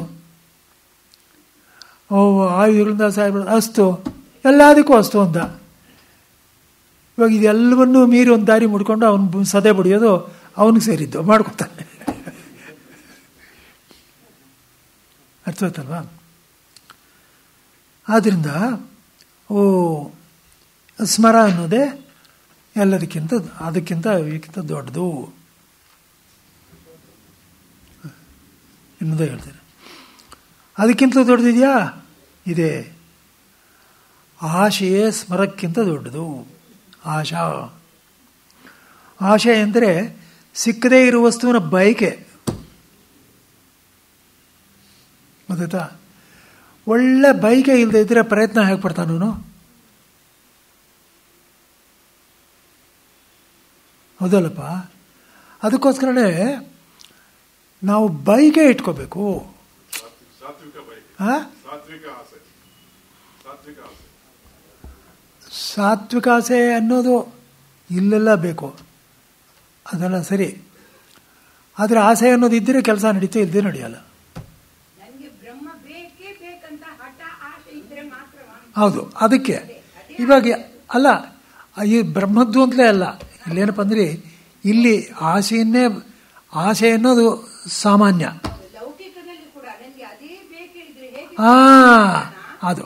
Speaker 1: ಓ ಆಯುಧಗಳಿಂದ ಸಾಯಬಾರ್ದು ಅಸ್ತು, ಎಲ್ಲದಕ್ಕೂ ಅಸ್ತು ಅಂತ. ಇವಾಗ ಇದೆಲ್ಲವನ್ನೂ ಮೀರಿ ಒಂದು ದಾರಿ ಮುಡ್ಕೊಂಡು ಅವನು ಸದೆ ಬಡಿಯೋದು ಅವನಿಗೆ ಸೇರಿದ್ದು ಮಾಡ್ಕೊತಾನೆ. ಅರ್ಥವಾಯ್ತಲ್ವಾ? ಆದ್ದರಿಂದ ಓ ಸ್ಮರ ಅನ್ನೋದೇ ಎಲ್ಲದಕ್ಕಿಂತ ಅದಕ್ಕಿಂತ ಇದಕ್ಕಿಂತ ದೊಡ್ಡದು. ಇನ್ನೊಂದೇ ಹೇಳ್ತೇನೆ, ಅದಕ್ಕಿಂತ ದೊಡ್ಡದಿದೆಯಾ? ಇದೆ. ಆಶೆಯೇ ಸ್ಮರಕ್ಕಿಂತ ದೊಡ್ಡದು. ಆಶಾ ಆಶೆ ಅಂದರೆ ಸಿಕ್ಕದೇ ಇರುವ ವಸ್ತುವಿನ ಬಯಕೆ. ಗೊತ್ತಾಯ್ತಾ? ಒಳ್ಳೆ ಬಯಕೆ ಇಲ್ಲದೆ ಇದ್ರೆ ಪ್ರಯತ್ನ ಹೇಗೆ ಪಡ್ತಾನೂ? ಹೌದಲ್ಲಪ್ಪ? ಅದಕ್ಕೋಸ್ಕರನೇ ನಾವು ಬಯಕೆ ಇಟ್ಕೋಬೇಕು. ಸಾತ್ವಿಕ ಆಸೆ ಅನ್ನೋದು ಇಲ್ಲೆಲ್ಲ ಬೇಕು, ಅದೆಲ್ಲ ಸರಿ. ಆದರೆ ಆಸೆ ಅನ್ನೋದು ಇದ್ದರೆ ಕೆಲಸ ನಡೀತಾ, ಇಲ್ಲದೆ ನಡೆಯಲ್ಲ. ಹೌದು, ಅದಕ್ಕೆ ಇವಾಗ ಅಲ್ಲ, ಈ ಬ್ರಹ್ಮದ್ದು ಅಂತಲೇ ಅಲ್ಲ, ಇಲ್ಲೇನಪ್ಪ ಅಂದರೆ ಇಲ್ಲಿ ಆಸೆಯನ್ನೇ, ಆಸೆ ಅನ್ನೋದು ಸಾಮಾನ್ಯ. ಹಾ, ಅದು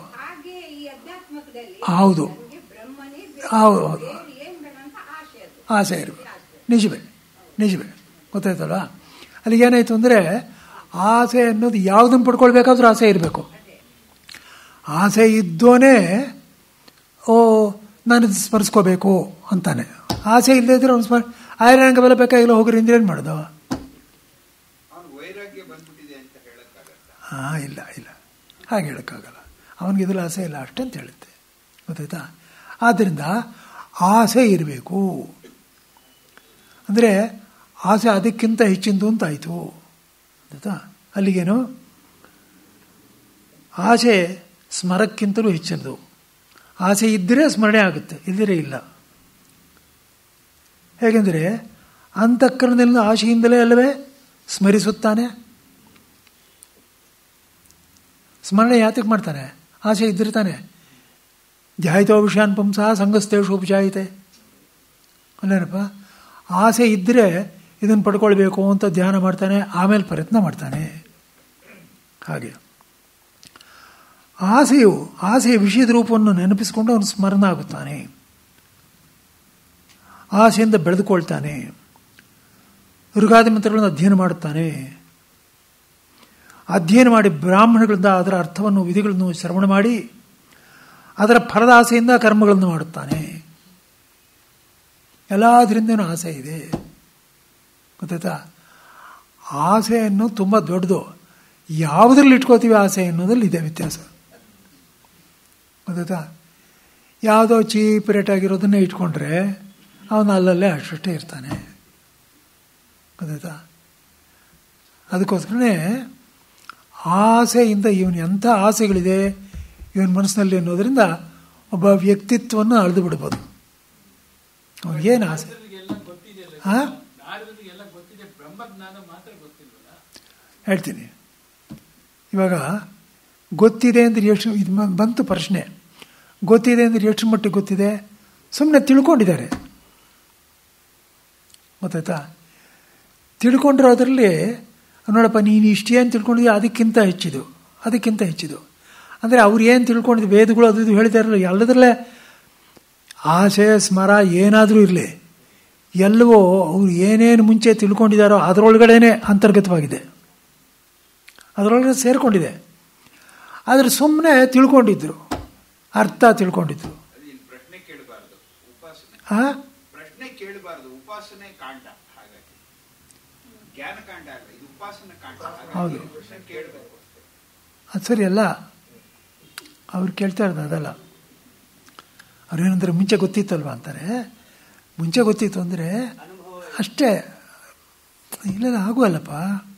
Speaker 1: ಹೌದು ಹೌದು ಹೌದು ಆಸೆ ಇರಬೇಕು. ನಿಜವೇ ನಿಜವೇ ಗೊತ್ತಾಯ್ತಲ್ಲ? ಅಲ್ಲಿಗೆ ಏನಾಯಿತು ಅಂದರೆ ಆಸೆ ಅನ್ನೋದು ಯಾವುದನ್ನು ಪಡ್ಕೊಳ್ಬೇಕಾದ್ರೂ ಆಸೆ ಇರಬೇಕು. ಆಸೆ ಇದ್ದೋನೇ ಓ ನಾನು ಸ್ಮರಿಸ್ಕೋಬೇಕು ಅಂತಾನೆ. ಆಸೆ ಇಲ್ಲದೆ ಇದ್ರೆ ಅವ್ನು ಸ್ಮರ್ ಆಯ್ರೆ ನಂಗೆ ಬೆಲೆ ಬೇಕಾಗಿಲ್ಲ ಹೋಗ್ರಿ ಅಂದ್ರೆ ಏನು ಮಾಡೋದು? ಹಾಂ, ಇಲ್ಲ ಇಲ್ಲ ಹಾಗೆ ಹೇಳೋಕ್ಕಾಗಲ್ಲ. ಅವನಿಗೆ ಇದ್ರಲ್ಲಿ ಆಸೆ ಇಲ್ಲ ಅಷ್ಟೇ ಅಂತ ಹೇಳುತ್ತೆ. ಗೊತ್ತಾಯ್ತಾ? ಆದ್ದರಿಂದ ಆಸೆ ಇರಬೇಕು. ಅಂದರೆ ಆಸೆ ಅದಕ್ಕಿಂತ ಹೆಚ್ಚಿಂದು ಅಂತಾಯಿತು. ಗೊತ್ತಾ? ಅಲ್ಲಿಗೇನು ಆಸೆ ಸ್ಮರಕ್ಕಿಂತಲೂ ಹೆಚ್ಚಿನದು. ಆಸೆ ಇದ್ದರೆ ಸ್ಮರಣೆ ಆಗುತ್ತೆ, ಇದ್ದರೆ ಇಲ್ಲ. ಹೇಗೆಂದರೆ ಅಂತಃಕರಣದಲ್ಲಿ ಆಸೆಯಿಂದಲೇ ಅಲ್ಲವೇ ಸ್ಮರಿಸುತ್ತಾನೆ. ಸ್ಮರಣೆ ಯಾತಕ್ಕೆ ಮಾಡ್ತಾನೆ? ಆಸೆ ಇದ್ದಿರ್ತಾನೆ. ಧ್ಯಾಯಿತೋ ವಿಷಯಾನ್ ಪುಂಸಃ ಸಂಗಸ್ತೇಷು ಉಪಜಾಯಿತೆ ಅಲ್ಲೇನಪ್ಪ? ಆಸೆ ಇದ್ದರೆ ಇದನ್ನು ಪಡ್ಕೊಳ್ಬೇಕು ಅಂತ ಧ್ಯಾನ ಮಾಡ್ತಾನೆ, ಆಮೇಲೆ ಪ್ರಯತ್ನ ಮಾಡ್ತಾನೆ. ಹಾಗೆ ಆಸೆಯು ಆಸೆಯ ವಿಷಯದ ರೂಪವನ್ನು ನೆನಪಿಸಿಕೊಂಡು ಅವನು ಸ್ಮರಣ ಆಗುತ್ತಾನೆ, ಆಸೆಯಿಂದ ಬೆಳೆದುಕೊಳ್ತಾನೆ, ಋಗಾದಿ ಮಂತ್ರಗಳನ್ನು ಅಧ್ಯಯನ ಮಾಡುತ್ತಾನೆ. ಅಧ್ಯಯನ ಮಾಡಿ ಬ್ರಾಹ್ಮಣಗಳಿಂದ ಅದರ ಅರ್ಥವನ್ನು, ವಿಧಿಗಳನ್ನು ಶ್ರವಣ ಮಾಡಿ ಅದರ ಫಲದ ಆಸೆಯಿಂದ ಕರ್ಮಗಳನ್ನು ಮಾಡುತ್ತಾನೆ. ಎಲ್ಲದರಿಂದನೂ ಆಸೆ ಇದೆ. ಗೊತ್ತಾಯ್ತಾ? ಆಸೆ ಅನ್ನೋದು ತುಂಬ ದೊಡ್ಡದು. ಯಾವುದ್ರಲ್ಲಿ ಇಟ್ಕೋತೀವಿ ಆಸೆ ಅನ್ನೋದ್ರಲ್ಲಿ ಇದೆ ವ್ಯತ್ಯಾಸ. ಗೊತ್ತಾಯ್ತಾ? ಯಾವುದೋ ಚೀಪ್ ರೇಟ್ ಆಗಿರೋದನ್ನೇ ಇಟ್ಕೊಂಡ್ರೆ ಅವನು ಅಲ್ಲಲ್ಲೇ ಅಷ್ಟೇ ಇರ್ತಾನೆ. ಗೊತ್ತಾಯ್ತಾ? ಅದಕ್ಕೋಸ್ಕರನೇ ಆಸೆಯಿಂದ ಇವನು ಎಂಥ ಆಸೆಗಳಿದೆ ಇವನ ಮನಸ್ಸಿನಲ್ಲಿ ಅನ್ನೋದರಿಂದ ಒಬ್ಬ ವ್ಯಕ್ತಿತ್ವವನ್ನು ಅಳೆದು ಬಿಡ್ಬೋದು. ಅವನಿಗೇನು ಆಸೆ? ಹಾಂ, ಹೇಳ್ತೀನಿ. ಇವಾಗ ಗೊತ್ತಿದೆ ಅಂದರೆ ಎಷ್ಟು ಇದು ಬಂತು ಪ್ರಶ್ನೆ. ಗೊತ್ತಿದೆ ಅಂದರೆ ಎಷ್ಟು ಮಟ್ಟಿಗೆ ಗೊತ್ತಿದೆ? ಸುಮ್ಮನೆ ತಿಳ್ಕೊಂಡಿದ್ದಾರೆ. ಗೊತ್ತಾಯ್ತಾ? ತಿಳ್ಕೊಂಡಿರೋದ್ರಲ್ಲಿ ನೋಡಪ್ಪ ನೀನು ಇಷ್ಟೇ ಅಂತ ತಿಳ್ಕೊಂಡಿದ್ದೆ, ಅದಕ್ಕಿಂತ ಹೆಚ್ಚಿದು ಅದಕ್ಕಿಂತ ಹೆಚ್ಚಿದು ಅಂದರೆ ಅವ್ರು ಏನು ತಿಳ್ಕೊಂಡಿದ್ದು ವೇದಗಳು ಅದು ಇದು ಹೇಳಿದಾರಲ್ಲ, ಎಲ್ಲದರಲ್ಲೇ ಆಸೆ ಸ್ಮರ ಏನಾದರೂ ಇರಲಿ, ಎಲ್ಲವೋ ಅವ್ರು ಏನೇನು ಮುಂಚೆ ತಿಳ್ಕೊಂಡಿದ್ದಾರೋ ಅದರೊಳಗಡೆನೇ ಅಂತರ್ಗತವಾಗಿದೆ, ಅದರೊಳಗಡೆ ಸೇರಿಕೊಂಡಿದೆ. ಆದರೆ ಸುಮ್ಮನೆ ತಿಳ್ಕೊಂಡಿದ್ರು, ಅರ್ಥ ತಿಳ್ಕೊಂಡಿದ್ರು.
Speaker 3: ಪ್ರಶ್ನೆ ಕೇಳಬಾರ್ದು,
Speaker 1: ಹಾಂ,
Speaker 3: ಪ್ರಶ್ನೆ ಕೇಳಬಾರ್ದು. ಉಪಾಸನೆ ಕಾಂಡ, ಹಾಗಾಗಿ ಜ್ಞಾನ ಕಾಂಡ ಅಲ್ಲ, ಇದು ಉಪಾಸನೆ ಕಾಂಡ.
Speaker 1: ಹೌದು,
Speaker 3: ಪ್ರಶ್ನೆ ಕೇಳಬೇಕು.
Speaker 1: ಅದು ಸರಿ ಅಲ್ಲ. ಅವ್ರು ಕೇಳ್ತಾ ಇರೋದು ಅದಲ್ಲ. ಅವ್ರೇನಂದ್ರೆ ಮುಂಚೆ ಗೊತ್ತಿತ್ತಲ್ವ ಅಂತಾರೆ. ಮುಂಚೆ ಗೊತ್ತಿತ್ತು ಅಂದರೆ ಅಷ್ಟೇ. ಇಲ್ಲ ಆಗುವಲ್ಲಪ್ಪ.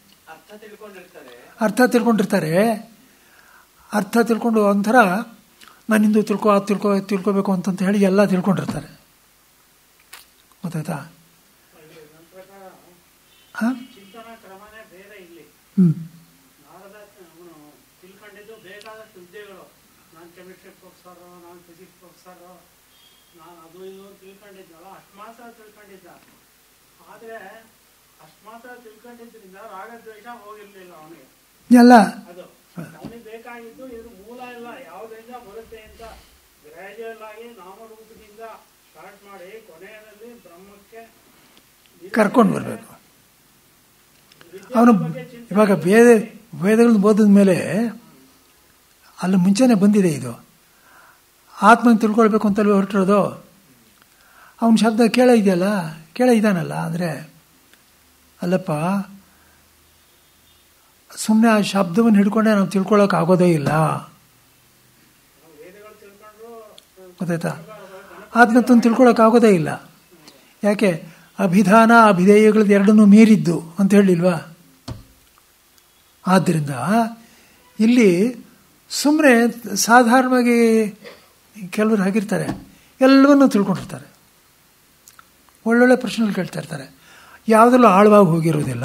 Speaker 1: ಅರ್ಥ ತಿಳ್ಕೊಂಡಿರ್ತಾರೆ. ಅರ್ಥ ತಿಳ್ಕೊಂಡು ಒಂಥರ ನಾನು ಇಂದು ತಿಳ್ಕೊ ಅದು ತಿಳ್ಕೊ ತಿಳ್ಕೊಬೇಕು ಅಂತಂತ ಹೇಳಿ ಎಲ್ಲ ತಿಳ್ಕೊಂಡಿರ್ತಾರೆ. ಗೊತ್ತಾಯ್ತಾ? ಹಾಂ, ಹ್ಞೂ,
Speaker 2: ತಿಳ್ಕೊಂಡಿದ್ದು ಬೇಕಾದಷ್ಟು ಹುದ್ದೆಗಳು. ನಾನು ಕೆಮಿಸ್ಟ್ರಿ ಪ್ರೊಫೆಸರು, ನಾನು ಫಿಸಿಕ್ಸ್ ಪ್ರೊಫೆಸರು, ನಾನು ಅದು ಇದು ತಿಳ್ಕೊಂಡಿದ್ನಲ್ಲ, ಅಷ್ಟು ಮಾತ್ರ ತಿಳ್ಕೊಂಡಿದ್ದ. ಆದರೆ ಅಷ್ಟು ಮಾತ್ರ ತಿಳ್ಕೊಂಡಿದ್ರಿಂದ ರಾಗದ್ವೇಷ ಹೋಗಿರ್ಲಿಲ್ಲ ಅವನಿಗೆ.
Speaker 1: ಎಲ್ಲ
Speaker 2: ಅದು ಅವನಿಗೆ ಬೇಕಾಗಿದ್ದು ಇದ್ರ ಮೂಲ ಎಲ್ಲ ಯಾವುದರಿಂದ ಬರುತ್ತೆ ಅಂತ ಗ್ರಾಜುಯಲ್ ಆಗಿ ನಾಮರೂಪದಿಂದ ಸ್ಟಾರ್ಟ್ ಮಾಡಿ ಕೊನೆಯಲ್ಲಿ ಬ್ರಹ್ಮಕ್ಕೆ
Speaker 1: ಕರ್ಕೊಂಡು ಬರಬೇಕು. ಅವನು ಇವಾಗ ವೇದ ವೇದಗಳನ್ನ ಓದಿದ ಮೇಲೆ ಅಲ್ಲಿ ಮುಂಚೆನೆ ಬಂದಿದೆ ಇದು. ಆತ್ಮನ ತಿಳ್ಕೊಳ್ಬೇಕು ಅಂತಲ್ವೇ ಹೊರಟಿರೋದು. ಅವನ ಶಬ್ದ ಕೇಳ ಇದೆಯಲ್ಲ, ಕೇಳ ಇದ್ದಾನಲ್ಲ. ಅಂದರೆ ಅಲ್ಲಪ್ಪ, ಸುಮ್ಮನೆ ಆ ಶಬ್ದವನ್ನು ಹಿಡ್ಕೊಂಡೆ ನಾವು ತಿಳ್ಕೊಳ್ಳೋಕೆ ಆಗೋದೇ ಇಲ್ಲ. ಗೊತ್ತಾಯ್ತಾ? ಆತ್ಮತ್ವವನ್ನು ತಿಳ್ಕೊಳ್ಳೋಕೆ ಆಗೋದೇ ಇಲ್ಲ. ಯಾಕೆ? ಅಭಿಧಾನ ಅಭಿಧೇಯಗಳದ್ದು ಎರಡನ್ನೂ ಮೀರಿದ್ದು ಅಂತ ಹೇಳಿಲ್ವಾ? ಆದ್ದರಿಂದ ಇಲ್ಲಿ ಸುಮ್ಮನೆ ಸಾಧಾರಣವಾಗಿ ಕೆಲವರು ಹಾಗಿರ್ತಾರೆ, ಎಲ್ಲವನ್ನೂ ತಿಳ್ಕೊಂಡಿರ್ತಾರೆ, ಒಳ್ಳೊಳ್ಳೆ ಪ್ರಶ್ನೆಗಳು ಕೇಳ್ತಾ ಇರ್ತಾರೆ, ಯಾವುದರಲ್ಲೂ ಆಳವಾಗಿ ಹೋಗಿರೋದಿಲ್ಲ.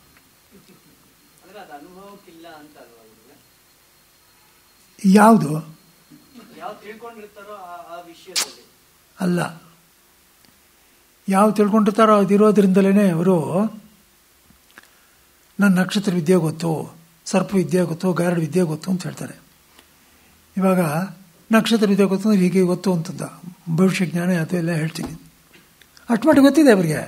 Speaker 1: ಯಾವುದು ಅಲ್ಲ, ಯಾವ ತಿಳ್ಕೊಂಡಿರ್ತಾರೋ ಅದಿರೋದ್ರಿಂದಲೇ ಅವರು ನನ್ನ ನಕ್ಷತ್ರ ವಿದ್ಯೆ ಗೊತ್ತು, ಸರ್ಪ ವಿದ್ಯೆ ಗೊತ್ತು, ಗಾರಡ ವಿದ್ಯೆ ಗೊತ್ತು ಅಂತ ಹೇಳ್ತಾರೆ. ಇವಾಗ ನಕ್ಷತ್ರ ವಿದ್ಯೆ ಗೊತ್ತು ಅಂದ್ರೆ ಹೀಗೆ ಗೊತ್ತು ಅಂತಂದ, ಭವಿಷ್ಯ ಜ್ಞಾನ ಅದೆಲ್ಲ ಹೇಳ್ತೀನಿ. ಅಷ್ಟು ಮಟ್ಟಿಗೆ ಗೊತ್ತಿದೆ ಅವರಿಗೆ.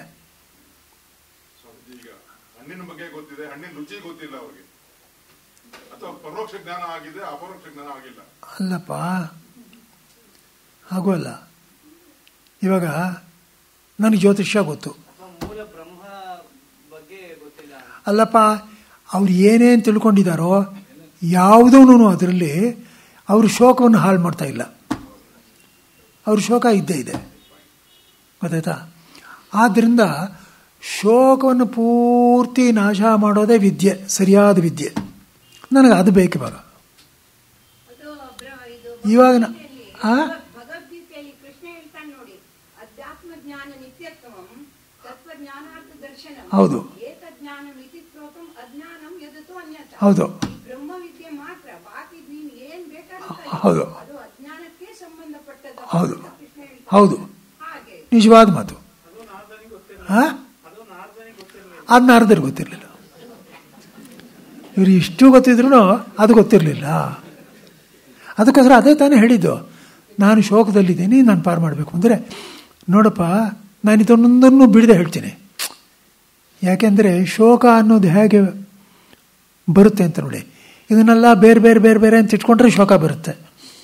Speaker 4: ಹಣ್ಣಿನ ಬಗ್ಗೆ ಗೊತ್ತಿದೆ, ಹಣ್ಣಿನ ರುಚಿ ಗೊತ್ತಿಲ್ಲ ಅವ್ರಿಗೆ, ಅಥವಾ ಪರೋಕ್ಷ ಜ್ಞಾನ ಆಗಿದೆ, ಅಪರೋಕ್ಷ ಜ್ಞಾನ ಆಗಿಲ್ಲ.
Speaker 1: ಅಲ್ಲಪ್ಪ, ಹಾಗೂ ಅಲ್ಲ. ಇವಾಗ ನನಗೆ ಜ್ಯೋತಿಷ್ಯ ಗೊತ್ತು, ಅಲ್ಲಪ್ಪ, ಅವ್ರು ಏನೇನು ತಿಳ್ಕೊಂಡಿದ್ದಾರೋ ಯಾವುದೂ ಅದರಲ್ಲಿ ಅವರು ಶೋಕವನ್ನು ಹಾಳು ಮಾಡ್ತಾ ಇಲ್ಲ. ಅವ್ರ ಶೋಕ ಇದ್ದೇ ಇದೆ, ಗೊತ್ತಾಯ್ತಾ? ಆದ್ದರಿಂದ ಶೋಕವನ್ನು ಪೂರ್ತಿ ನಾಶ ಮಾಡೋದೇ ವಿದ್ಯೆ, ಸರಿಯಾದ ವಿದ್ಯೆ. ನನಗೆ ಅದು ಬೇಕು ಇವಾಗ. ಇವಾಗ ಆ ಹೌದು ಹೌದು ಹೌದು ಹೌದು ಹೌದು ನಿಜವಾದ ಮಾತು. ಅದು ನಾರದರಿಗೆ ಗೊತ್ತಿರಲಿಲ್ಲ. ಇವರು ಇಷ್ಟು ಗೊತ್ತಿದ್ರು ಅದು ಗೊತ್ತಿರಲಿಲ್ಲ. ಅದಕ್ಕೋಸ್ಕರ ಅದೇ ತಾನೇ ಹೇಳಿದ್ದು, ನಾನು ಶೋಕದಲ್ಲಿದ್ದೀನಿ, ನಾನು ಪಾರು ಮಾಡಬೇಕು ಅಂದರೆ. ನೋಡಪ್ಪ, ನಾನು ಇದನ್ನೊಂದನ್ನು ಬಿಡದೆ ಹೇಳ್ತೀನಿ. ಯಾಕೆಂದರೆ ಶೋಕ ಅನ್ನೋದು ಹೇಗೆ ಬರುತ್ತೆ ಅಂತ ನೋಡಿ, ಇದನ್ನೆಲ್ಲ ಬೇರೆ ಬೇರೆ ಬೇರೆ ಬೇರೆ ಅಂತ ಇಟ್ಕೊಂಡ್ರೆ ಶೋಕ ಬರುತ್ತೆ.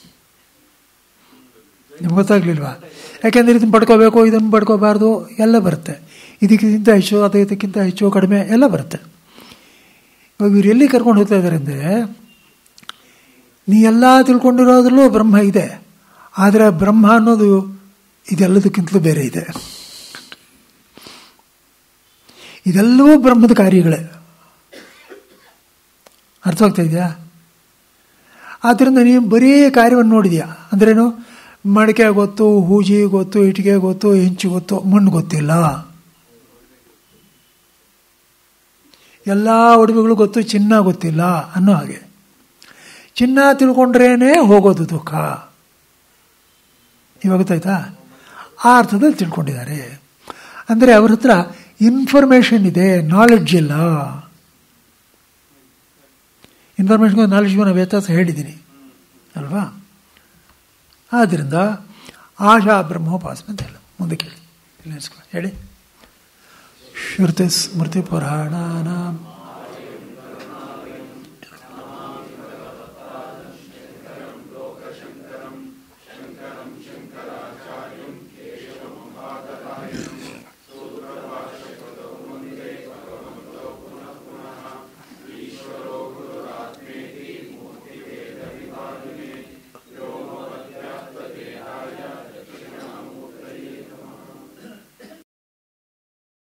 Speaker 1: ನಿಮ್ಗೆ ಗೊತ್ತಾಗ್ಲಿಲ್ವಾ? ಯಾಕೆಂದರೆ ಇದನ್ನು ಪಡ್ಕೋಬೇಕು, ಇದನ್ನು ಪಡ್ಕೋಬಾರ್ದು ಎಲ್ಲ ಬರುತ್ತೆ. ಇದಕ್ಕಿಂತ ಹೆಚ್ಚು, ಅದು ಇದಕ್ಕಿಂತ ಹೆಚ್ಚು ಕಡಿಮೆ ಎಲ್ಲ ಬರುತ್ತೆ. ಇವಾಗ ಇವ್ರು ಎಲ್ಲಿ ಕರ್ಕೊಂಡು ಹೋಗ್ತಾ ಇದ್ದಾರೆ ಅಂದರೆ, ನೀ ಎಲ್ಲ ತಿಳ್ಕೊಂಡಿರೋದ್ರಲ್ಲೂ ಬ್ರಹ್ಮ ಇದೆ, ಆದರೆ ಬ್ರಹ್ಮ ಅನ್ನೋದು ಇದೆಲ್ಲದಕ್ಕಿಂತಲೂ ಬೇರೆ ಇದೆ. ಇದೆಲ್ಲವೂ ಬ್ರಹ್ಮದ ಕಾರ್ಯಗಳೇ. ಅರ್ಥವಾಗ್ತಾ ಇದೆಯಾ? ಆದ್ದರಿಂದ ನೀವು ಬರೀ ಕಾರ್ಯವನ್ನು ನೋಡಿದ್ಯಾ ಅಂದ್ರೇನು? ಮಡಿಕೆ ಗೊತ್ತು, ಹೂಜಿ ಗೊತ್ತು, ಇಟ್ಟಿಗೆ ಗೊತ್ತು, ಹೆಂಚು ಗೊತ್ತು, ಮಣ್ಣು ಗೊತ್ತಿಲ್ಲ. ಎಲ್ಲ ಒಡವೆಗಳು ಗೊತ್ತು, ಚಿನ್ನ ಗೊತ್ತಿಲ್ಲ ಅನ್ನೋ ಹಾಗೆ. ಚಿನ್ನ ತಿಳ್ಕೊಂಡ್ರೇನೆ ಹೋಗೋದು ದುಃಖ. ಇವಾಗ ಗೊತ್ತಾಯ್ತಾ? ಆ ಅರ್ಥದಲ್ಲಿ ತಿಳ್ಕೊಂಡಿದ್ದಾರೆ. ಅಂದರೆ ಅವ್ರ ಹತ್ರ ಇನ್ಫಾರ್ಮೇಷನ್ ಇದೆ, ನಾಲೆಡ್ಜ್ ಇಲ್ಲ. ಇನ್ಫಾರ್ಮೇಷನ್ಗೂ ನಾಲೆಡ್ಜ್ಗೂ ನಾವು ವ್ಯತ್ಯಾಸ ಹೇಳಿದ್ದೀನಿ ಅಲ್ವಾ? ಆದ್ದರಿಂದ ಆಶಾ ಬ್ರಹ್ಮೋಪಾಸನೆ ಅಂತ ಹೇಳ. ಮುಂದೆ ಕೇಳಿ, ಹೇಳಿ. ಶ್ರುತಿ ಸ್ಮೃತಿ ಪುರಾಣಾನಾಂ